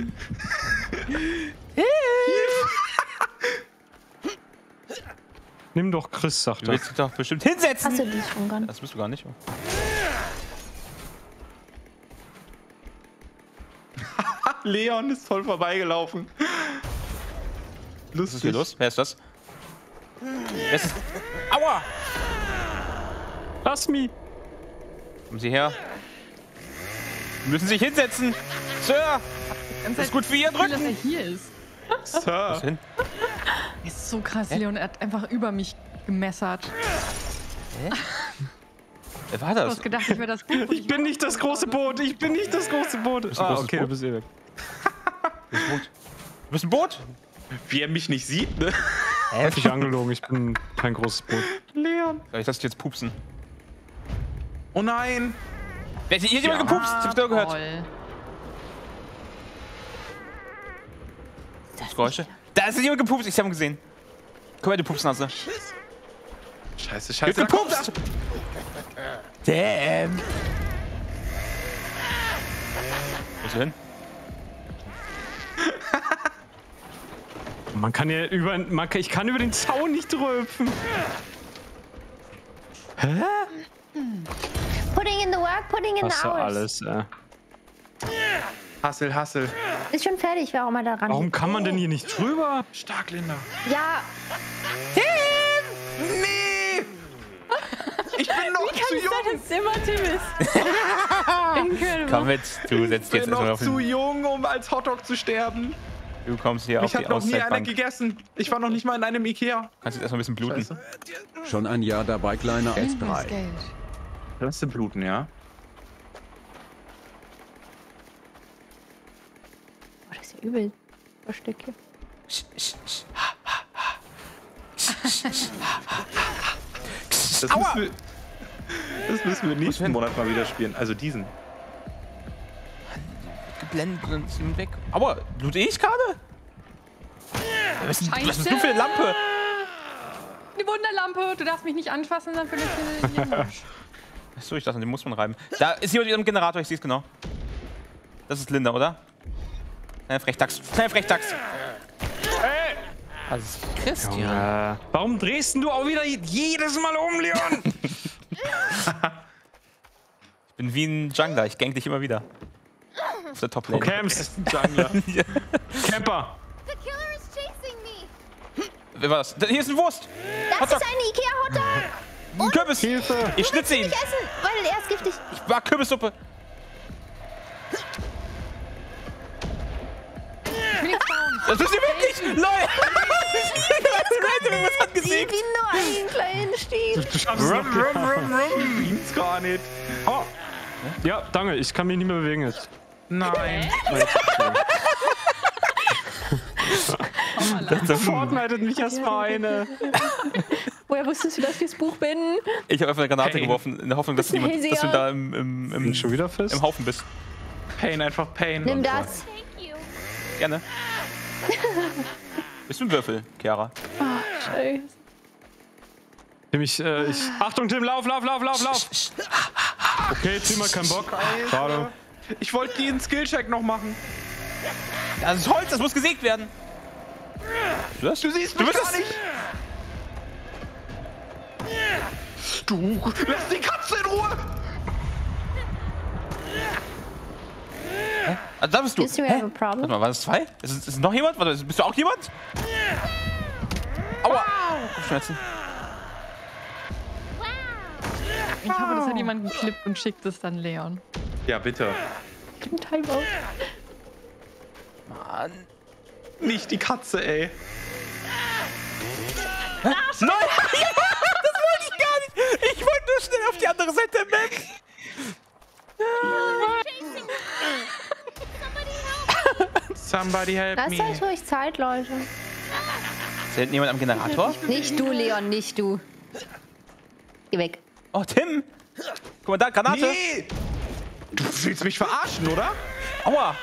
Nimm doch Chris, sagt Du er. willst dich doch bestimmt hinsetzen. Hast du die schon gar nicht? Das bist du gar nicht. Leon ist voll vorbeigelaufen. Was ist hier los? Wer ist das? Wer ist das? Aua! Lass mich! Kommen Sie her. Sie müssen sich hinsetzen. Sir! Das ist gut für Ihr Dass er Drücken. hier ist. Was Sir. hin? Ist so krass, Leon. Er hat einfach über mich gemessert. Wer war Du das? hast gedacht, ich wäre das Buch. Ich bin nicht das große Boot! Ich bin nicht das große Boot! ein Ah, großes okay, Boot? du bist eh weg. Du bist ein Boot? Wie er mich nicht sieht, ne? Hab ich angelogen, ich bin kein großes Boot. Leon. Ich lass dich jetzt pupsen. Oh nein. Wer hat hier jemand gepupst? Ich hab's nur gehört. Toll. Das Geräusche. Da ist jemand gepupst. Ich hab ihn gesehen. Komm her, du Pupsnase. Scheiße, Wird scheiße. gepupst! Damn! Wo ist er hin? Man kann ja über... ich kann über den Zaun nicht rüpfen. Putting in the work, putting in Hast the du hours. alles, Hassel, Hassel. Ist schon fertig, warum er da ran Warum geht. kann man denn hier nicht drüber? Stark, Linda. Ja, Nee! Ich bin noch zu jung. dass es immer Tim ist. Incredible. Komm mit, du setzt Ich bin jetzt erstmal noch auf zu den... jung, um als Hotdog zu sterben. Du kommst hier Mich auf die hat noch nie einer Auszeitbank. gegessen. Ich war noch nicht mal in einem Ikea. Kannst jetzt erstmal ein bisschen bluten. Scheiße. Schon ein Jahr dabei, kleiner als Das 3. Geld. Lass du bluten, ja? Oh, das ist ja übel. Das Stück hier. Das müssen wir nächsten Monat mal wieder spielen. Also diesen. Geblendet und sind weg. Aua, blute ich gerade? Was ist Scheiße. du für eine Lampe? Die Wunderlampe. Du darfst mich nicht anfassen, dann verletzt du den Mensch. Achso, ich dachte, den muss man reiben. Da ist jemand mit einem Generator, ich sehe es genau. Das ist Linda, oder? Kleiner Frechdachs. Kleiner Frechdachs. Hey! Das ist Christian. Warum drehst denn du auch wieder jedes Mal um, Leon? Ich bin wie ein Jungler, ich gang dich immer wieder. Auf der Top-Lane. Camps. Camper. The killer is chasing me. Wer war das? Hier ist ein Wurst. Das ist eine Ikea-Hotdog. Ein Kürbis. Hilfe. Ich schnitze ihn. Nicht essen, weil er ist giftig. Ich mag Kürbissuppe. Ich will nichts bauen. Das ist sie wirklich. Leute. Was hat gesägt? Wie nur einen kleinen Stiel. Du schaffst es noch. Beans gar nicht. Oh. Ja, danke. Ich kann mich nicht mehr bewegen jetzt. Nein. Fortnite hat mich erstmal eine. Woher wusstest du, dass ich das Buch bin? Ich habe einfach eine Granate Hey. geworfen, in der Hoffnung, dass, Hey, dass du Sia. da Bin schon wieder fest? im Haufen bist. Pain, einfach Pain. Nimm das. Thank you. Gerne. Bist du ein Würfel, Chiara? Scheiße. Achtung, Tim, lauf! Okay, Tim hat keinen Bock. Schade. Ich wollte den Skillcheck noch machen. Das ist Holz, das muss gesägt werden. Du siehst du mich bist gar es. nicht. Du, lass die Katze in Ruhe. Ah, da bist du. Bist du have a problem? Warte mal, war das 2? Ist es noch jemand? Warte, bist du auch jemand? Aua! Kopfschmerzen. Ich hoffe, das hat jemand geklippt und schickt es dann Leon. Ja, bitte. Timeout. Mann. Nicht die Katze, ey. Nein! Das wollte ich gar nicht! Ich wollte nur schnell auf die andere Seite der Map. Somebody help Lasst me. euch ruhig Zeit, Leute. Ist da hinten jemand am Generator? Nicht du, Leon, nicht du. Geh weg. Oh, Tim! Guck mal da, Granate! Nee! Du willst mich verarschen, oder? Aua!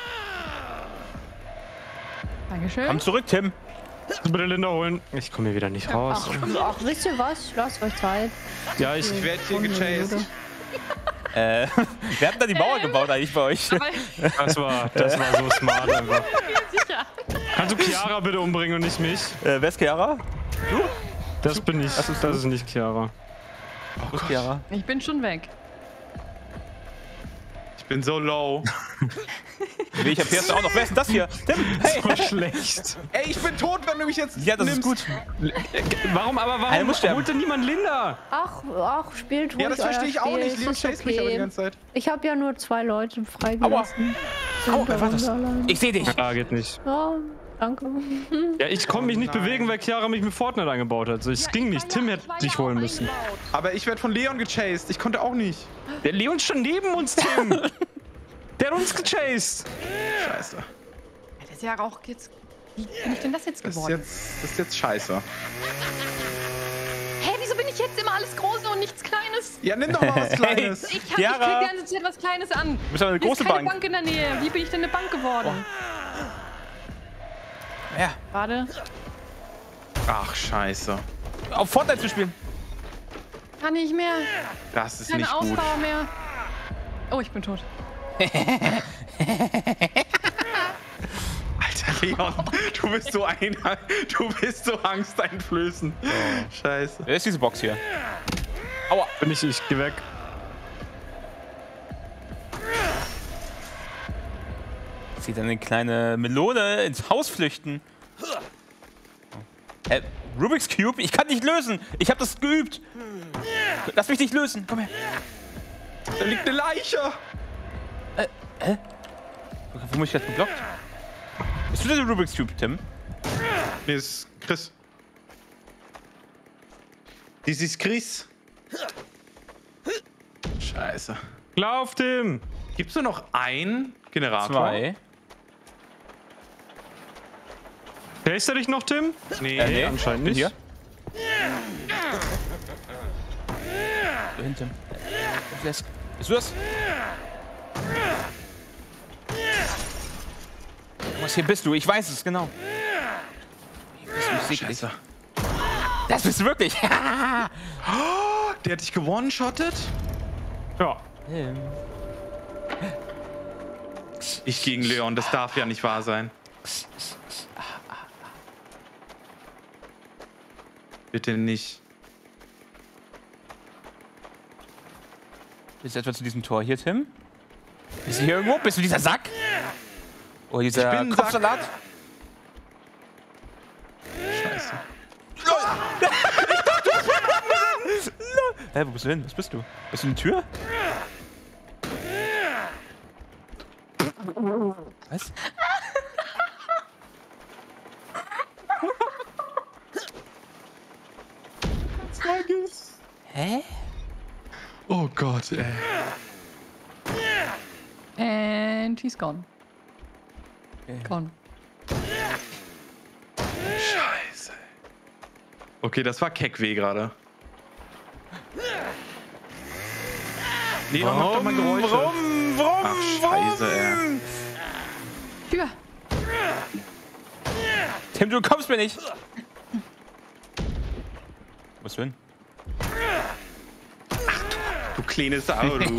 Dankeschön. Komm zurück, Tim! Kannst du bitte Linda holen? Ich komme hier wieder nicht raus. Ach, wisst ihr was? Lasst euch Zeit. Ja, ich Ich werde hier gechased. Wer hat da die Mauer gebaut eigentlich bei euch? Aber das war so smart einfach. sicher. Kannst du Chiara bitte umbringen und nicht mich? Wer ist Chiara? Das bin ich. Das ist nicht Chiara. Wo ist Chiara? Ich bin schon weg. Ich bin so low. Ich hab hier auch noch. Wer ist denn das hier? Tim! Hey! So schlecht. Ey, ich bin tot, wenn du mich jetzt Ja, das ist nimmst. gut. Warum Einer muss sterben. holt denn niemand Linda? Ach, spielt ruhig. Ja, das verstehe ich auch nicht. Leon Ist chase mich aber die ganze Zeit. Ich habe ja nur 2 Leute freigelassen. Aua, wer war das? Ich seh dich! Ah, geht nicht. Ja, danke. Ja, ich konnte mich nicht bewegen, weil Chiara mich mit Fortnite eingebaut hat. Also, es ging nicht. Tim hätte dich holen müssen. Aber ich werde von Leon gechased. Ich konnte auch nicht. Der Leon ist schon neben uns, Tim. Der hat uns gechased. Scheiße. Das ist ja auch jetzt. Wie bin ich denn das jetzt geworden? Das ist jetzt scheiße. Hä, wieso bin ich jetzt immer alles Große und nichts Kleines? Ja, nimm doch mal was Kleines. Ich klick Chiara. die ganze Zeit was Kleines an. Du bist aber eine Hier ist große keine Bank. Bank in der Nähe. Wie bin ich denn eine Bank geworden? Ja. Warte. Ach, scheiße. Auf Fortnite zu spielen. Kann nicht mehr. Das ist Keine nicht gut. Ausdauer mehr. Oh, ich bin tot. Alter, Leon, du bist so angsteinflößend. Scheiße. Wer ist diese Box hier? Aua! Bin ich geh weg. Sieht eine kleine Melone ins Haus flüchten. Rubik's Cube? Ich kann nicht lösen. Ich habe das geübt. Lass mich nicht lösen. Komm her. Da liegt eine Leiche. Wo muss ich jetzt geblockt? Bist du der Rubik's Cube, Tim? Nee, das ist Chris. Dies ist Chris. Scheiße. Lauf, Tim. Gibt's nur noch einen Generator? 2. Hältst du dich noch, Tim? Nee. Anscheinend Bin nicht. hier. Da hinten. Bist du das? Was hier bist du? Ich weiß es genau. Hier bist du, ich seh dich. Scheiße. Das bist du wirklich. Der hat dich gewone-shottet? Ja. Ich gegen Leon, das darf ja nicht wahr sein. Bitte nicht. Bist du etwa zu diesem Tor hier, Tim? Bist du hier irgendwo? Bist du dieser Sack? Oh, Ich dieser bin ein Kopfsalat? Scheiße. Hä, wo bist du hin? Was bist du? Bist du eine Tür? Was? Hä? Oh Gott, ey. And he's gone. Gone. Scheiße. Okay, das war Keckweh gerade. Leon, mach doch mal Geräusche. Warum? Ach, scheiße, ey. Tür. Tim, du kommst mir nicht. Wo bist du hin? Du kleine Sau, du.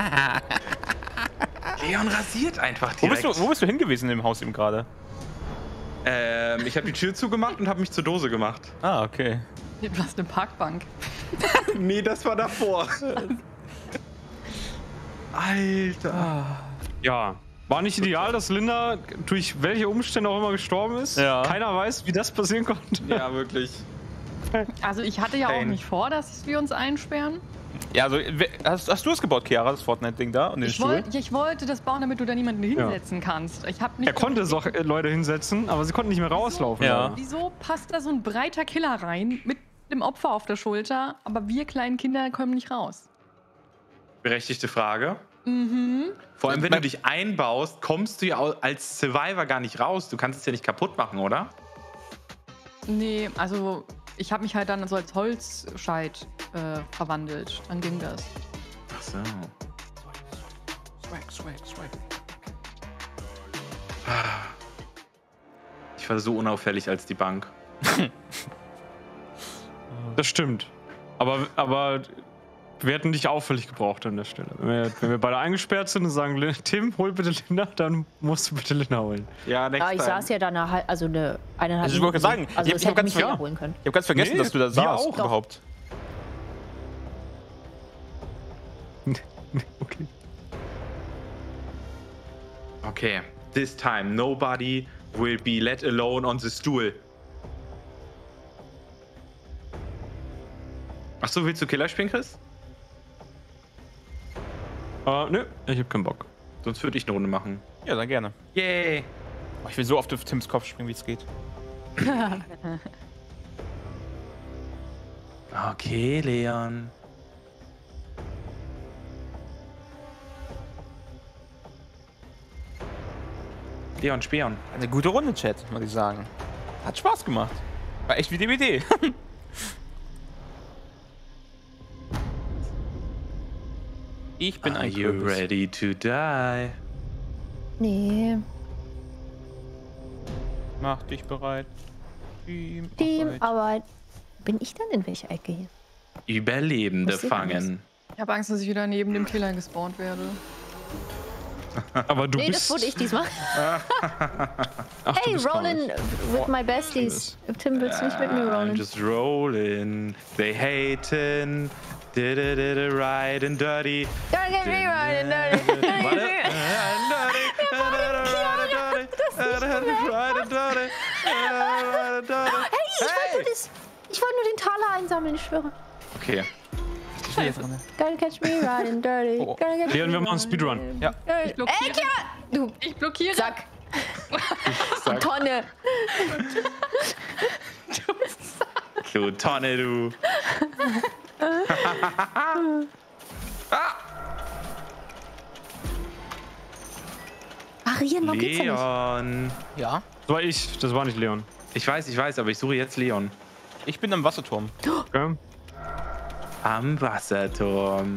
Leon rasiert einfach direkt. Wo bist du hingewiesen im Haus eben gerade? Ich habe die Tür zugemacht und habe mich zur Dose gemacht. Ah, okay. Du hast eine Parkbank. Nee, das war davor. Alter. Ja. War nicht ideal, dass Linda durch welche Umstände auch immer gestorben ist? Ja. Keiner weiß, wie das passieren konnte. Ja, wirklich. Also ich hatte ja auch nicht vor, dass wir uns einsperren. Ja, also hast du es gebaut, Chiara, das Fortnite-Ding da? Und den Stuhl? Ich wollte das bauen, damit du da niemanden hinsetzen kannst. Ich hab nicht Er konnte es auch Leute hinsetzen, aber sie konnten nicht mehr rauslaufen. Ja. Wieso passt da so ein breiter Killer rein mit dem Opfer auf der Schulter, aber wir kleinen Kinder kommen nicht raus? Berechtigte Frage. Vor allem, wenn du dich einbaust, kommst du ja als Survivor gar nicht raus. Du kannst es ja nicht kaputt machen, oder? Nee, also ich habe mich halt dann so als Holzscheit verwandelt. Dann ging das. Ach so. Ich war so unauffällig als die Bank. Das stimmt. Aber wir hätten dich auffällig gebraucht an der Stelle. Wenn wir beide eingesperrt sind und sagen, Tim, hol bitte Linda, dann musst du bitte Linda holen. Ja, ich saß ja dann also eine eineinhalb Also ich wollte sagen, Also ich hab ganz holen können. Ich habe ganz vergessen, dass du da saßt auch. überhaupt. Okay. Okay. This time, nobody will be let alone on the stool. Achso, willst du Killer spielen, Chris? Nö, ich hab keinen Bock. Sonst würde ich eine Runde machen. Ja, dann gerne. Yay! Oh, ich will so oft auf Tims Kopf springen, wie es geht. Okay, Leon. Leon, Spion. Eine gute Runde, Chat, muss ich sagen. Hat Spaß gemacht. War echt wie DBD. Ich bin Are ein you Kürbis. ready to die? Nee. Mach dich bereit. Teamarbeit. Bin ich dann in welcher Ecke hier? Überlebende Was sieht fangen. Ich habe Angst, dass ich wieder neben dem Killer gespawnt werde. Aber du Nee, bist... das wurde ich diesmal. Ach, du Hey, bist gar rolling nicht. with my besties. Tim, willst du nicht mit mir I'm rollen? just rolling. They hating. Did it right and dirty. Gotta get me right and dirty. Warte. Hey, ich wollte nur den Taler einsammeln, ich schwöre. Okay. Gotta catch me right and dirty. Oh. Gotta get Leon, me wir machen einen right Speedrun. and Ja. dirty. Ich blockiere. Ey, Kira! Du, Ich blockiere. Sack. Sag, Tonne. du Tonne, du. Marian, warum geht's ja nicht? Leon. Ja. Das war nicht Leon. Ich weiß, aber ich suche jetzt Leon. Ich bin am Wasserturm. Okay. Am Wasserturm.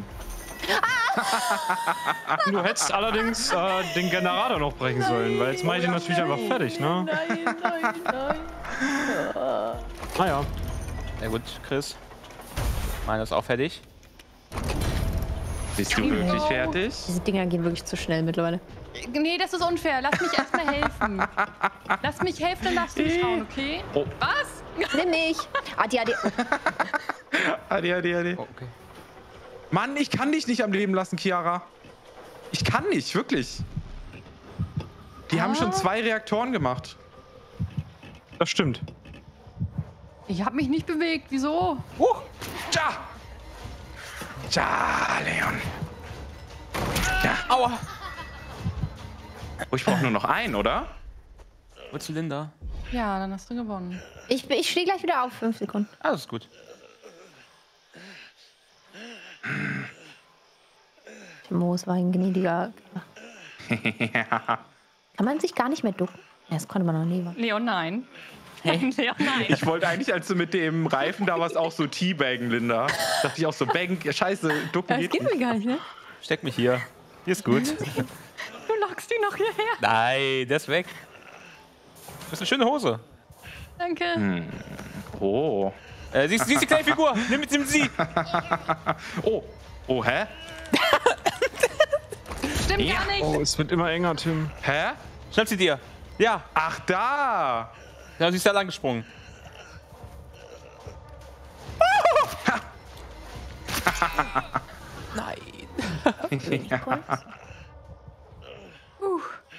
Du hättest allerdings den Generator noch brechen sollen, weil jetzt mache ich ihn natürlich einfach fertig, ne? Nein. Naja. Ja gut, Chris. Meiner ist auch fertig. Bist du wirklich fertig? Diese Dinger gehen wirklich zu schnell mittlerweile. Nee, das ist unfair. Lass mich erstmal helfen. Lass mich helfen, dann darfst du mich schauen, okay? Oh. Was? Nimm mich. Adi. Adi. Oh, okay. Mann, ich kann dich nicht am Leben lassen, Chiara. Ich kann nicht, wirklich. Die haben schon 2 Reaktoren gemacht. Das stimmt. Ich habe mich nicht bewegt. Wieso? Ja, Leon. Ja. Aua. Oh, ich brauche nur noch einen, oder? Willst du Linda? Ja, dann hast du gewonnen. Ich stehe gleich wieder auf. 5 Sekunden. Ah, das ist gut. Moos war ein gnädiger. Kann man sich gar nicht mehr ducken? Ja, das konnte man noch nie. Leon, nein. Leon, nein. Ich wollte eigentlich, als du mit dem Reifen da warst, auch so teabaggen, Linda. Dachte ich auch so, bang, scheiße, ducken Das geht geht nicht. mir gar nicht, ne? Steck mich hier. Hier ist gut. Du lockst ihn noch hierher. Nein, der ist weg. Das ist eine schöne Hose. Danke. Oh. Sie ist die kleine Figur. Nimm sie. Oh, hä? Stimmt gar nicht. Oh, es wird immer enger, Tim. Hä? Schnapp sie dir. Ja. Ach, da! Ja, sie ist da lang gesprungen. Nein.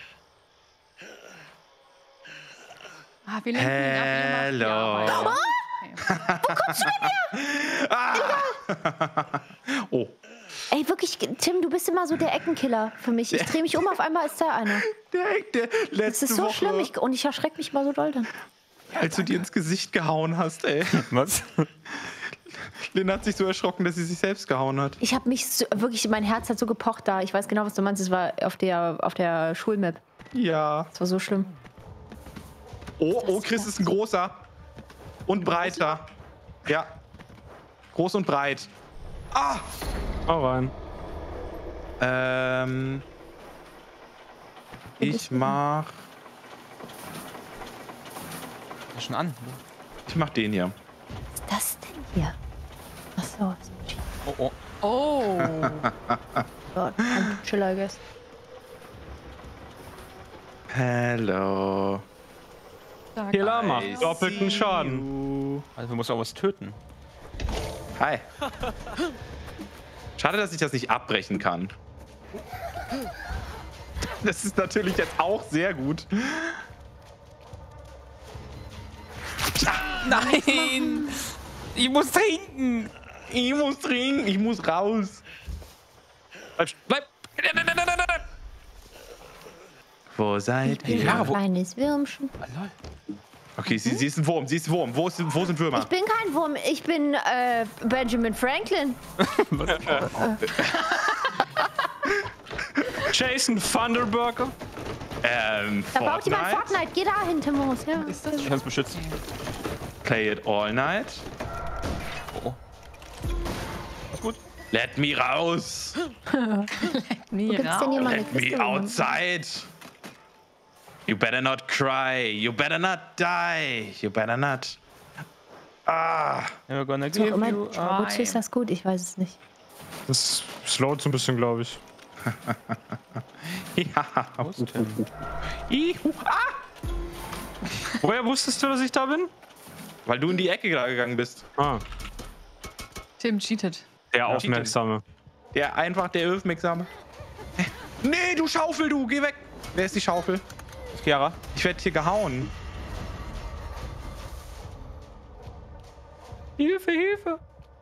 wir lenken ihn ab, ihr macht die Arbeit. Wo kommst du denn her? Oh. Ey, wirklich, Tim, du bist immer so der Eckenkiller für mich. Ich drehe mich um, auf einmal ist da einer. Der letzte Das ist so Woche, schlimm und ich erschrecke mich mal so doll dann. als du dir ins Gesicht gehauen hast, ey. Was? Lynn hat sich so erschrocken, dass sie sich selbst gehauen hat. Ich habe mich so, wirklich, mein Herz hat so gepocht da. Ich weiß genau, was du meinst. Es war auf der Schulmap. Ja. Das war so schlimm. Oh, Chris ist ein großer. Und breiter. Ja. Groß und breit. Ah! Hau rein. Ich mach Schon an. den hier. Was ist das denn hier? Achso. Oh. Oh. Gott, ein chill, I guess. Hello. Killer macht doppelten Schaden. Also du musst auch was töten. Hi. Schade, dass ich das nicht abbrechen kann. Das ist natürlich jetzt auch sehr gut. Nein! Ich muss trinken! Ich muss raus. Bleib! Wo seid Ich bin ihr? ein kleines Würmchen. Okay, sie ist ein Wurm, Wo sind Würmer? Ich bin kein Wurm, ich bin Benjamin Franklin. Jason Thunderburger. Da baut jemand Fortnite. Geh da hin, Timos. Ja. Ich kann es beschützen. Play it all night. Oh. Ist gut. Let me raus. Wo gibt's denn hier mal eine Let me Kiste? outside. You better not cry. You better not die. You better not. Ah. We're gonna So, give immer, you wozu ist das gut? Ich weiß es nicht. Das slowt so ein bisschen, glaube ich. Ja. Ihu. Ah. Woher wusstest du, dass ich da bin? Weil du in die Ecke gegangen bist. Ah, Tim cheatet. der Aufmerksame. Der aufmerksame. Nee, du Schaufel, du. Geh weg. Wer ist die Schaufel? Chiara. Ich werde hier gehauen. Hilfe, Hilfe!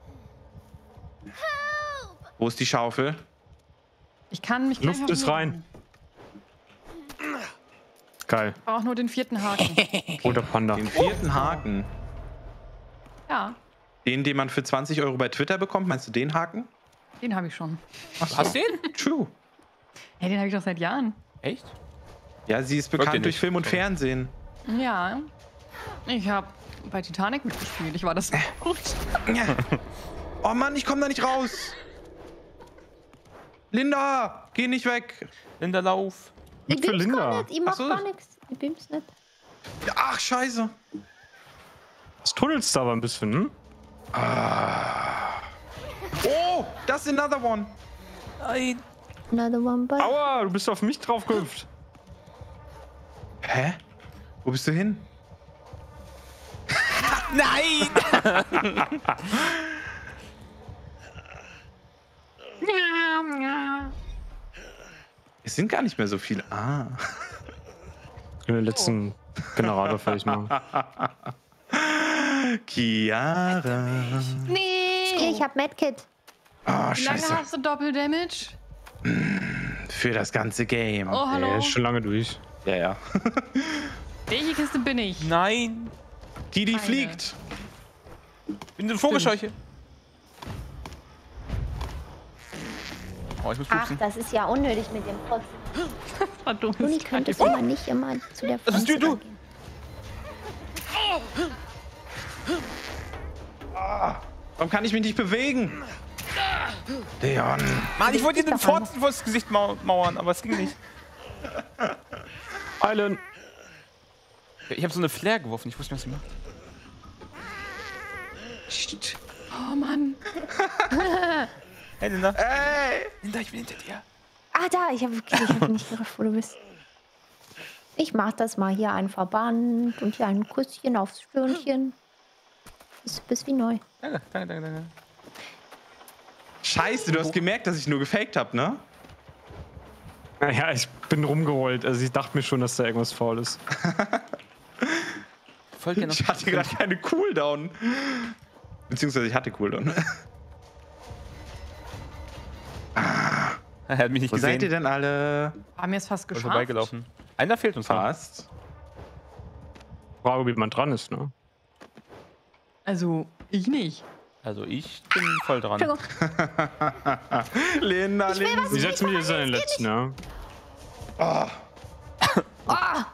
Wo ist die Schaufel? Ich kann mich gleich Luft ist rein. Geil. Ich brauche nur den 4. Haken. Oder Panda. Den 4. Haken. Ja, Den man für 20 € bei Twitter bekommt. Meinst du den Haken? den habe ich schon. Achso. Hast du den? True. Hey, den habe ich doch seit Jahren. Echt? Ja, sie ist dir bekannt nicht. durch Film und Sorry. Fernsehen. Ja. Ich habe bei Titanic mitgespielt. Ich war das gut. Oh Mann, ich komme da nicht raus. Linda, geh nicht weg. Linda, lauf. Ich für bin's gar Linda. nicht. Ich mach Ach so. gar nichts. Ich bin's nicht. Ach, scheiße. Es tunnelst da aber ein bisschen, hm? Oh, das ist another one. Nein. Another one bite. Aua, du bist auf mich drauf gehüpft. Hä? Wo bist du hin? Nein! Es sind gar nicht mehr so viele. Ah. Den letzten Generator fertig machen. Chiara. Nee. Ich hab Medkit. Oh, Wie lange scheiße. hast du Doppeldamage? Für das ganze Game. Oh, Der hallo. ist schon lange durch. Ja, ja. Welche Kiste bin ich? Nein. Die Keine. fliegt. Ich bin eine Vogelscheuche. Oh, ich muss Ach, pupsen. das ist ja unnötig mit dem Putzen. Verdammt. Juni, könntest du mal nicht immer zu der Das bist Pflanze du. gehen? Warum kann ich mich nicht bewegen? Leon. Mann, ich wollte dir den Pfosten vor das Gesicht mauern, aber es ging nicht. Island. Ich habe so eine Flare geworfen, ich wusste nicht, was sie macht. Oh Mann. Hey, Linda. Ey! Linda, ich bin hinter dir. Ah, da, ich hab nicht gerafft, wo du bist. Ich mach das mal hier ein Verband und hier ein Kusschen aufs Stirnchen. Bist wie neu. Danke, danke, danke, danke. Scheiße, du hast gemerkt, dass ich nur gefaked hab, ne? Naja, ich bin rumgerollt. Also ich dachte mir schon, dass da irgendwas faul ist. voll gerne. Ich hatte gerade keine Cooldown. Beziehungsweise ich hatte Cooldown. Er hat mich nicht Wo gesehen. seid ihr denn alle? Haben wir es fast Voll geschafft? vorbeigelaufen. Einer fehlt uns noch. Fast. Frage, wie man dran ist, ne? Also, ich nicht. Also ich bin voll dran. Entschuldigung. Linda, Linda. Sie setzen mich jetzt an den letzten, ja. Oh. Ah!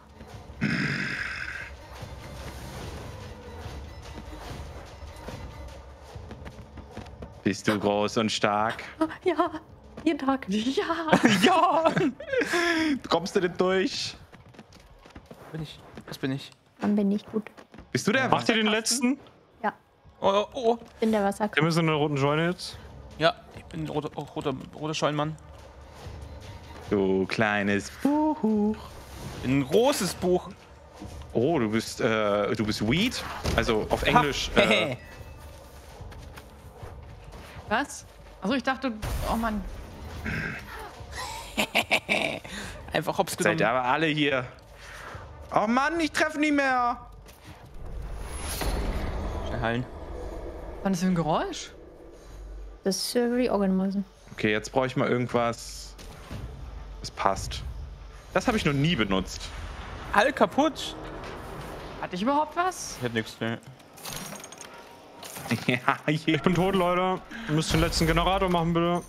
Bist du groß und stark? Ja, jeden Tag. Ja. Ja! Kommst du denn durch? Bin ich. Das bin ich. Dann bin ich gut. Bist du der Macht ihr den letzten? Ja, Oh, oh. bin der Wasser. Wir müssen in der roten Scheune jetzt. Ja, ich bin ein roter Scheunmann. Du kleines Buch. Ein großes Buch. Oh, du bist Weed? Also auf Englisch. Was? Also ich dachte, oh Mann. Einfach hops Seid genommen. ihr aber alle hier. Oh Mann, ich treffe nie mehr. Schnell heilen. Was war das für ein Geräusch? Das ist Reorganizen. Okay, jetzt brauche ich mal irgendwas. Das passt. Das habe ich noch nie benutzt. All kaputt. Hatte ich überhaupt was? Ich hab nichts mehr. Ja, Ich bin tot, Leute. Ihr müsst den letzten Generator machen, bitte.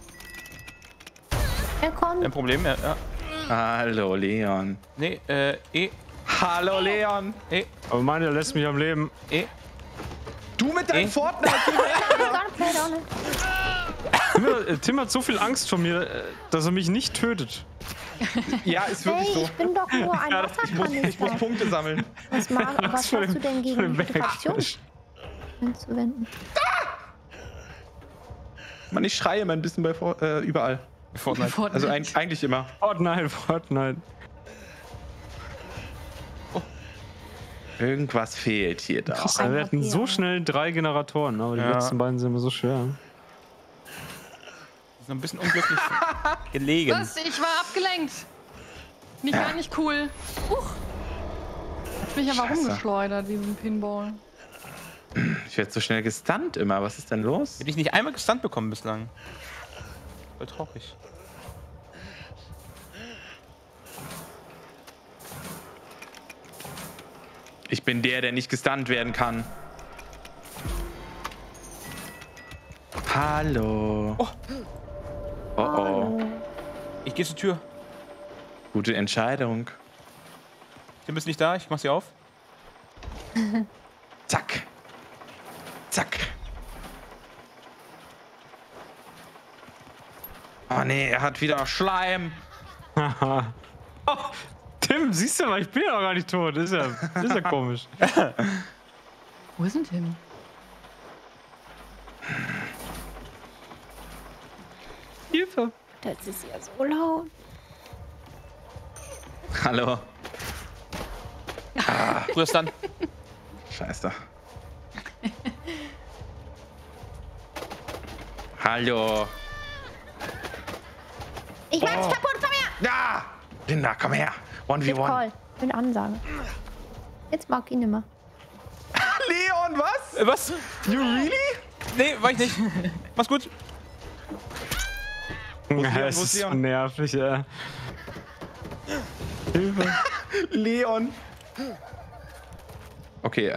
Er kommt. Kein Problem. Ja. Hallo, Leon. Nee, Hallo, Leon. Aber meiner lässt mich am Leben. Du mit deinem Fortnite. Tim hat so viel Angst vor mir, dass er mich nicht tötet. Ja, ist wirklich Hey, so. ich bin doch nur ein Ich muss Wasserkanister. Punkte sammeln. Was hast du denn gegen die Fraktion anzuwenden? Mann, ich schreie immer ein bisschen bei überall. Fortnite. Also eigentlich immer. Fortnite. Irgendwas fehlt hier da. Krass, wir hatten so schnell 3 Generatoren, aber die Ja. letzten beiden sind immer so schwer. So ein bisschen unglücklich gelegen. Was? Ich war abgelenkt. Nicht gar nicht cool. Jetzt bin ich aber Scheiße. rumgeschleudert wie so ein Pinball. Ich werde so schnell gestunt immer. Was ist denn los? Hätte ich nicht einmal gestunt bekommen bislang. Voll traurig. Ich bin der nicht gestunt werden kann. Hallo. Oh. Oh oh. Ich gehe zur Tür. Gute Entscheidung. Tim ist nicht da, ich mach sie auf. Zack. Zack. Oh nee, er hat wieder Schleim. Oh, Tim, siehst du mal, ich bin ja noch gar nicht tot. Ist ja komisch. Wo ist denn Tim? Hilfe. Das ist ja so laut. Hallo. Du hast dann. Scheiße. Hallo. Ich mach's kaputt, komm her! Ja! Linda, komm her. 1v1. Call. Mit Ansage. Jetzt mag ich ihn nimmer. Leon, was? Was? You really? Nee, war ich nicht. Mach's gut. Ja, es wo ist ist so Leon? nervig, ja. Hilfe. Leon. Okay,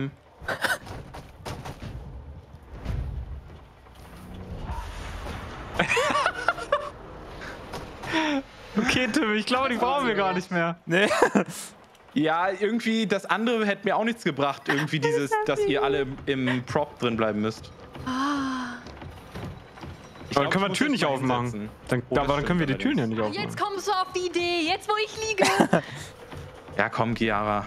Okay, Tim, ich glaube, die brauchen wir gar nicht mehr. Nee. ja, irgendwie, das andere hätte mir auch nichts gebracht. Irgendwie dieses, dass ihr alle im Prop drin bleiben müsst. Aber dann können wir die Tür nicht aufmachen. Aber dann können wir die Türen ja nicht aufmachen. Jetzt kommst du auf die Idee, jetzt wo ich liege. Ja, komm, Chiara.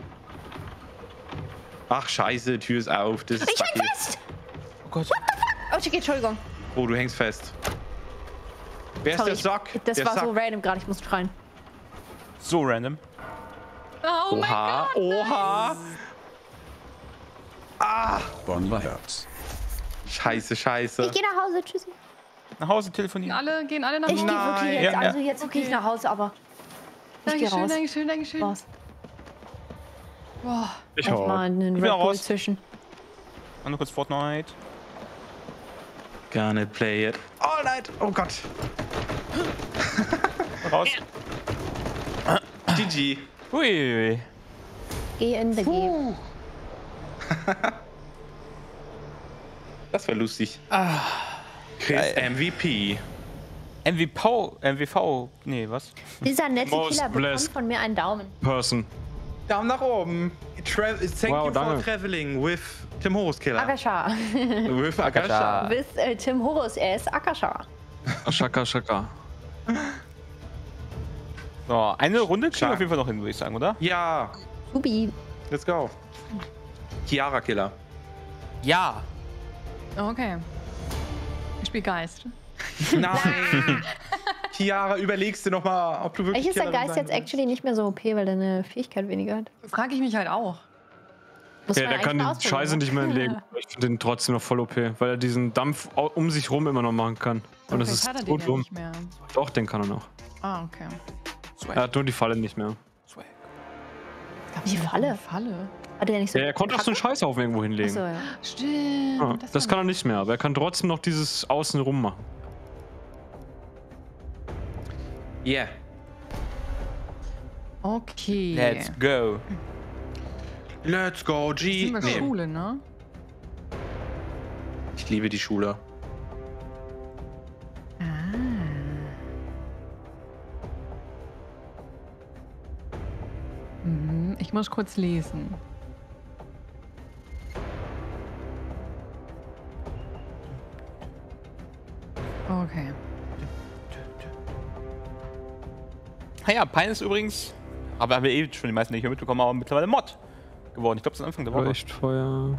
Ach, scheiße, Tür ist auf. Das ist Ich häng fucky. fest! Oh Gott. Oh, okay, Entschuldigung. Oh, du hängst fest. Wer Sorry, ist der Sack? Das der war Sack. so random gerade, ich muss schreien. So random. Oh mein Oha, Gott. oha. Ah, Bonn Herz. scheiße, scheiße. Ich gehe nach Hause, tschüssi. Nach Hause telefonieren. Gehen alle nach Ich gehe Hause. wirklich jetzt, Ja, also jetzt gehe ich nach Hause, aber ich gehe Dankeschön, raus. Dankeschön, Dankeschön. Raus. Boah. Ich hau ab. mal einen bin Red Bull raus. zwischen. Mal nur kurz Fortnite. Gonna play it all night. Oh Gott. Raus. GG. Hui. Geh in the game. Das war lustig. Chris MVP. MWV. Nee, was? Dieser nette Most Killer bekommt blessed. von mir einen Daumen. Person. Daumen nach oben. Thank Wow, you for danke. traveling with Tim Horus Killer. Akasha. With Akasha. With Tim Horus, er ist Akasha. Shaka, shaka. So, eine Runde kriegen wir Stark. auf jeden Fall noch hin, würde ich sagen, oder? Ja, Subi. let's go. Chiara Killer. Ja. Okay. Ich spiel Geist. Nein. Chiara, überlegst du nochmal, ob du wirklich Eigentlich ist der Killerin Geist sein jetzt actually nicht mehr so OP, weil er eine Fähigkeit weniger hat. Frage ich mich halt auch. Muss Ja, man der kann eigentlich den mal ausprobieren, Scheiße ne? nicht mehr legen. Ich finde den trotzdem noch voll OP, weil er diesen Dampf um sich rum immer noch machen kann. Und das Vielleicht ist hat er den tot ja dumm. nicht mehr. Doch, den kann er noch. Ah, okay. Er hat nur die Falle nicht mehr. Swag. Die Falle? Falle. Hat er nicht so. Ja, er konnte auch so einen Scheißhaufen irgendwo hinlegen. Achso, ja. Stimmt. Ja, das kann er nicht mehr, aber er kann trotzdem noch dieses Außenrum machen. Yeah. Okay. Let's go. Let's go, G. Sind wir Nee, Schule, ne? ich liebe die Schule. Ich muss kurz lesen. Okay. Ja, Pine ist übrigens, aber haben wir eh schon die meisten nicht mehr mitbekommen, aber mittlerweile Mod geworden. Ich glaube, es ist Anfang der Woche. Leuchtfeuer.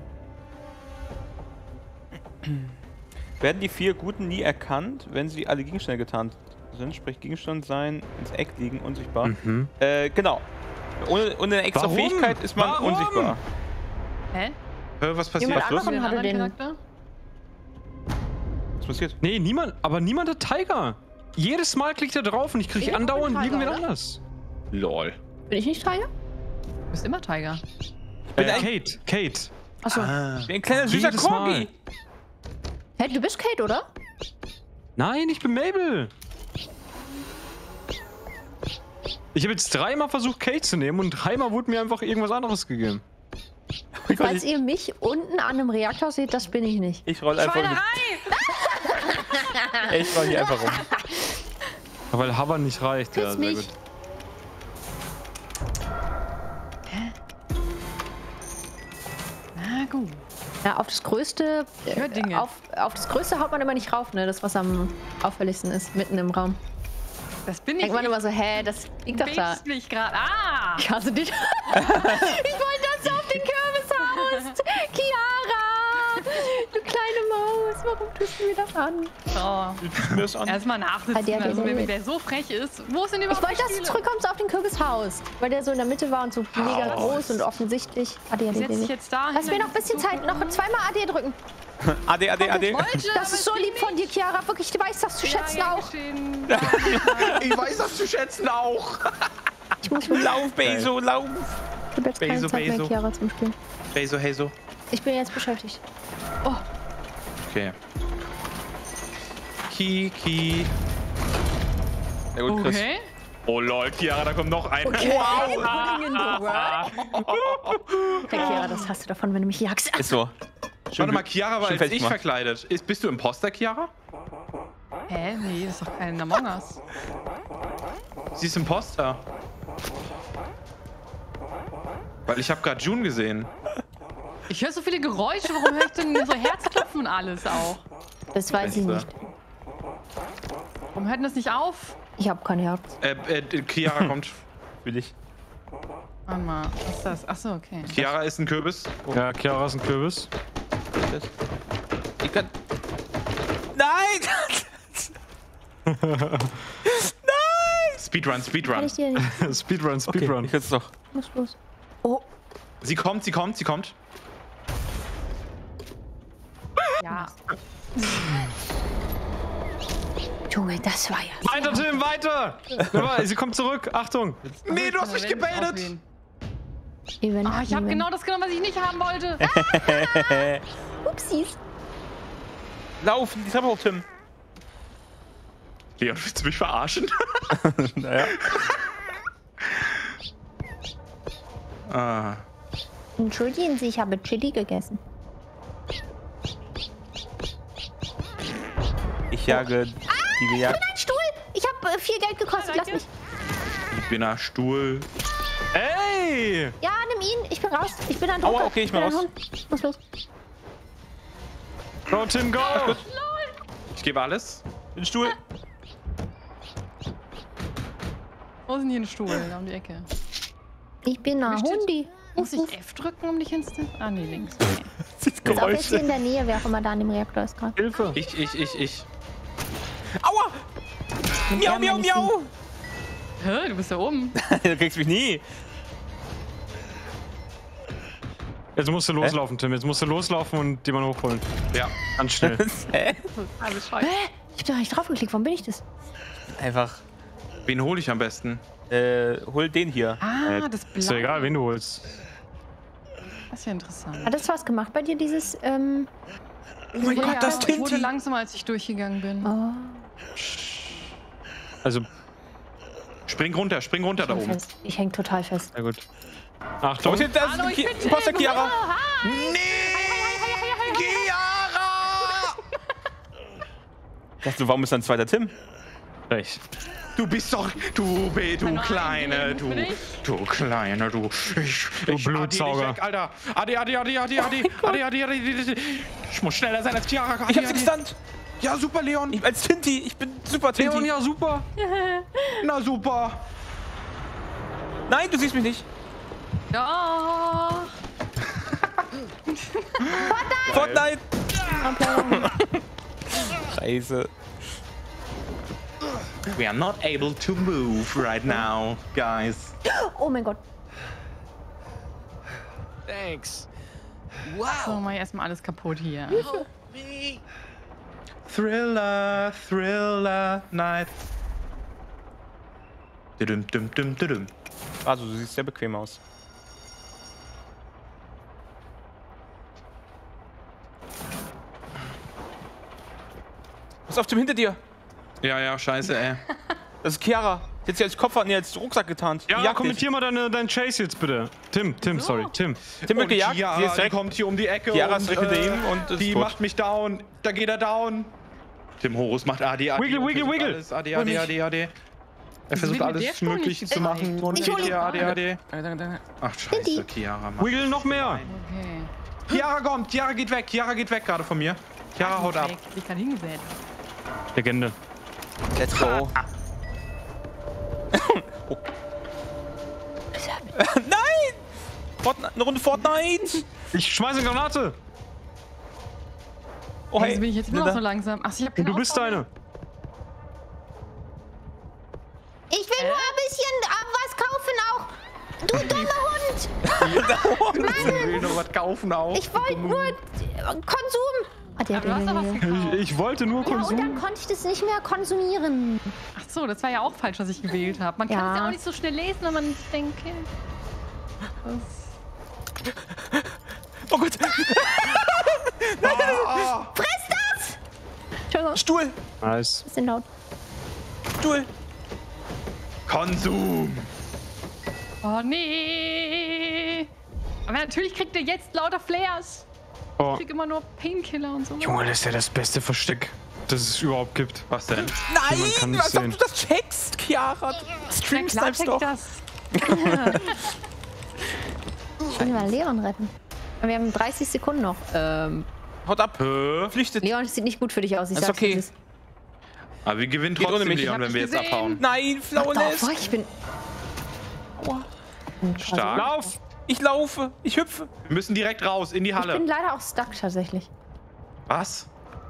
Werden die 4 Guten nie erkannt, wenn sie alle Gegenstände getarnt sind? Sprich, Gegenstand sein, ins Eck liegen, unsichtbar. Mhm. Genau. Ohne eine extra Warum? Fähigkeit ist man Warum? unsichtbar. Hä? Was passiert? Jemand los? anderen hatte den. Charakter? Was passiert? Nee, niemand hat Tiger. Jedes Mal klickt er drauf und ich kriege Ich bin andauernd Tiger, irgendwen oder? anders. Lol. Bin ich nicht Tiger? Du bist immer Tiger. Kate. Achso. Ich bin ein kleiner süßer Jedes Corgi. Hä, du bist Kate, oder? Nein, ich bin Mabel. Ich habe jetzt 3-mal versucht, Kate zu nehmen und 3-mal wurde mir einfach irgendwas anderes gegeben. Falls ihr mich unten an einem Reaktor seht, das bin ich nicht. Ich roll einfach mit. Ich roll hier einfach rum. Weil Hover nicht reicht. Ja, Küss sehr mich. gut. Na gut. Ja, auf das Größte. höre Dinge. Auf das Größte haut man immer nicht rauf, ne? Das, was am auffälligsten ist, mitten im Raum. Das bin ich. Denkt man immer so, hä, das liegt doch da. Bebst mich gerade. Ah! Ich hasse dich. Ich wollte, dass du auf den Kürbis haust. Chiara! Du kleine Maus, warum tust du mir das an? So. Erstmal nachsitzen. Also, wenn der so frech ist. Wo sind Ich überhaupt wollte, dass du zurückkommst auf den Kürbis haust. Weil der so in der Mitte war und so mega groß und offensichtlich. Setz dich jetzt da. Lass mir noch ein bisschen Zeit. Noch zweimal AD drücken. AD. Das ist so lieb von dir, Chiara. Wirklich, du weißt das zu schätzen auch. Ich weiß das zu schätzen auch. Ich muss mir Lauf, Beso, lauf. Ich habe jetzt keine Beso, Zeit mehr, Beso. Chiara, zum Spielen. Hey so. Ich bin jetzt beschäftigt. Okay. Kiki. Ja gut, Chris. Okay. Oh lol, Chiara, da kommt noch ein. Hey, Chiara, das hast du davon, wenn du mich jagst. Ist so. Warte mal, Chiara war schön als fertig ich gemacht. verkleidet. Bist du Imposter, Chiara? Hä? Nee, das ist doch kein Among Us. Sie ist Imposter. Weil ich habe gerade June gesehen. Ich höre so viele Geräusche. Warum höre ich denn so Herzklopfen und alles auch? Das weiß ich nicht. Warum hört denn das nicht auf? Ich habe kein Herz. Chiara kommt. Will ich. Warte mal, was ist das? Achso, okay. Chiara ist ein Kürbis. Ja, Chiara ist ein Kürbis. Ich kann. Nein! Speedrun. Kann ich dir nicht. Speedrun. Ich jetzt doch. Muss los. Sie kommt. Ja. Junge, das war ja. Weiter, Tim, weiter! Sie kommt zurück, Achtung! Nee, du hast mich gebaitet. Event. Ah, ich habe genau das genommen, was ich nicht haben wollte. Upsis. Lauf, die Treppe hoch, Tim. Leon, willst du mich verarschen? Naja. Ah. Entschuldigen Sie, ich habe Chili gegessen. Ich jage die gejagt. Ein Stuhl! Ich habe viel Geld gekostet, lass mich. Ich bin ein Stuhl. Ey! Ja, nimm ihn, ich bin raus. Ich bin ein Aua, Toter. okay, ich bin raus. Los, los. Go, Tim, go! Ich gebe alles. Den Stuhl. Wo ist denn hier ein Stuhl? Da um die Ecke. Ich bin ein Hundi. Muss ich F drücken, um dich hinzustellen? Ah, nee, links. Nee. Das Ist auch jetzt hier Geräusche. in der Nähe, wer auch immer da an dem Reaktor ist gerade. Hilfe! Ich. Aua! Miau, miau, miau! Hä, du bist da oben. Du kriegst mich nie. Jetzt musst du loslaufen, Tim. Jetzt musst du loslaufen und die mal hochholen. Ja. Ganz schnell. Hä? Alles scheiße. Ich hab da nicht drauf geklickt, warum bin ich das? Einfach. Wen hole ich am besten? Hol den hier. Ah, das Blau. Ist ja egal, wen du holst. Das ist ja interessant. Hat das was gemacht bei dir, dieses, Oh mein Ja, Gott, das ich wurde Tinti. langsamer, als ich durchgegangen bin. Oh, Also, Spring runter da oben. fest. Ich häng total fest. sehr gut. Oh, Achtung! shit, das Hallo, ich bin ist Imposter Tim. Chiara. Chiara! Dachte, warum ist da ein zweiter Tim? Recht. Du bist doch, du Kleine, du Kleine, du. Du Blutsauger. Alter. Adi. Ich muss schneller sein als Chiara. Ich hab sie gestunt. Ja, super, Leon. Ich als Tinti. Ich bin super Tinti. Leon, ja, super. Na, super. Nein, du siehst mich nicht. Ja. Fortnite. Scheiße. We are not able to move right now, guys. Oh mein Gott. Thanks. So, mach ich erstmal alles kaputt hier. Thriller Night. Dum. Also, du siehst sehr bequem aus. Pass auf, Tim, hinter dir. Ja, scheiße, ey. Das ist Chiara. Jetzt sie als Koffer, nee, als Rucksack getarnt. Die Ja, jagt kommentier mal deinen Chase jetzt bitte. Tim, sorry, Tim. dich. Tim wird gejagt. Sie Chiara, ist die direkt. kommt hier um die Ecke Chiara und ist direkt hinter ihm und ist die tot. macht mich down. Da geht er down. Tim Horus macht Adi. Wiggle. Alles, Adi. Er versucht will mir der alles Stuhl Mögliche nicht zu machen und Ich geht hol ihn. hier Adi. Danke. Ach, scheiße, Chiara, Mann. Wiggle noch mehr! Okay. Chiara kommt, Chiara geht weg gerade von mir. Chiara haut ab. Ich hab dich gerade hingesetzt. Legende. Let's go. Nein! Eine Runde Fortnite! Ich schmeiße eine Granate! Oh, Hey, bin ich jetzt immer noch Linda. so langsam. Ach, ich hab Und du keine bist Ausdauer. eine. Ich will nur ein bisschen was kaufen auch. Du dummer Hund. Ich will noch was kaufen auch. Ich wollte nur Konsum. Ah, Aber du hast doch was gekauft. Ich wollte nur Ja, und dann Konsum. konnte ich das nicht mehr konsumieren. Ach so, das war ja auch falsch, was ich gewählt habe. Man kann Ja. es ja auch nicht so schnell lesen, wenn man nicht denkt, okay. Oh Gott! Friss das! Entschuldigung, Stuhl! Nice. bisschen laut. Stuhl! Konsum. Oh nee. Aber natürlich kriegt er jetzt lauter Flares. Oh. Ich krieg immer nur Painkiller und so. Junge, das ist ja das beste Versteck, das es überhaupt gibt. Was denn? Niemand kann Nein! nicht Was ob sehen. du das checkst, Chiara? Na Stream klar, snipes check doch. das. Ich will mal Leon retten. Wir haben 30 Sekunden noch. Haut ab! Flüchtet! Leon, das sieht nicht gut für dich aus. Ich Ist sag's okay. dir, das- Aber wir gewinnen Geht ohne trotzdem, mich. Leon, Hab wenn ich wir jetzt gesehen. abhauen. Nein, Doch, Flaules! ich bin. Aua. Stark. Lauf! Ich laufe! Ich hüpfe! Wir müssen direkt raus in die Ich bin Halle. leider auch stuck tatsächlich. Was?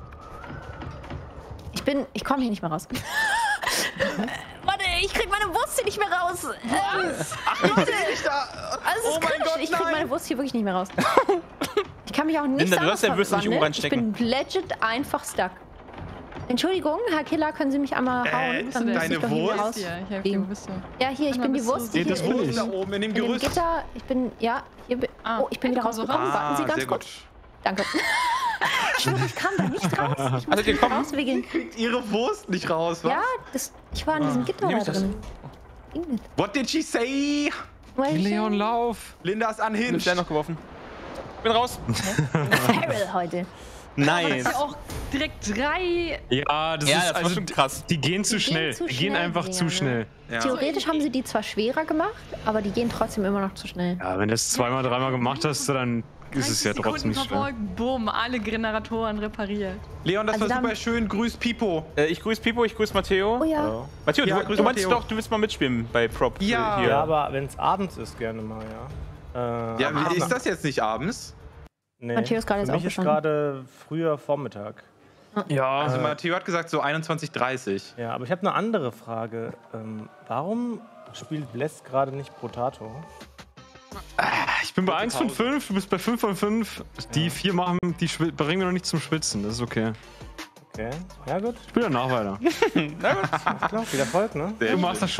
Ich komme hier nicht mehr raus. Warte, ich krieg meine Wurst hier nicht mehr raus. Leute, also Oh mein Gott, ich krieg nein. meine Wurst hier wirklich nicht mehr raus. Ich kann mich auch nicht Linda, du hast ja Würstchen nicht verwandeln. reinstecken. Ich bin legit einfach stuck. Entschuldigung, Herr Killer, können Sie mich einmal hauen? Dann müsste deine ich doch hier Wurst? raus. Ja, ich helfe dir, wo bist du? Ja, hier, ich bin die Wurst. Nee, Hier das bin ich. Da oben in dem in dem Gerüst. Gitter. Ich bin, ja, hier bin, oh, ich bin wieder kommst du rausgekommen. Warten Sie ganz sehr kurz. gut. Danke. Ich schwöre, ich kam da nicht raus. Ich Also, die kommen. rauswickeln. Kriegt ihre Wurst nicht raus, was? Ja, ich war in diesem Gitter nehm da ich das? drin. Ging nicht. What did she say? Leon, lauf! Linda ist Ich unhinged. bin noch geworfen. Bin raus. Feral heute. Nice. Ja, auch direkt 3. Ja, das Ja, ist das war also schon krass. Die gehen zu schnell. zu Die gehen schnell, einfach die zu Dinger, schnell. Ja. Theoretisch haben sie die zwar schwerer gemacht, aber die gehen trotzdem immer noch zu schnell. Ja, wenn du es zweimal, dreimal gemacht hast, dann ist es ja trotzdem nicht schlimm. Bumm, alle Generatoren repariert. Leon, das Also war dann- super schön. Grüß Pipo. Ich grüße Pipo, ich grüße Matteo. Oh ja. Matteo, Ja, du grüß meinst Matteo. doch, du willst mal mitspielen bei Prop. Ja. Hier. Ja, aber wenn es abends ist, gerne mal, ja. Ja, aber ist das jetzt nicht abends? Nee. Matteo ist gerade Für jetzt mich ist aufgestanden. gerade früher Vormittag. Ja, Also Matteo hat gesagt so 21:30. Ja, aber ich habe eine andere Frage. Warum spielt Bless gerade nicht Potato? ich bin bei 1 von 5, du bist bei 5 von 5. Die 4 machen, die bringen wir noch nicht zum Schwitzen, das ist okay. Okay, ja gut. Ich spiele danach weiter. Klar, viel Erfolg, ne? Du machst das schon.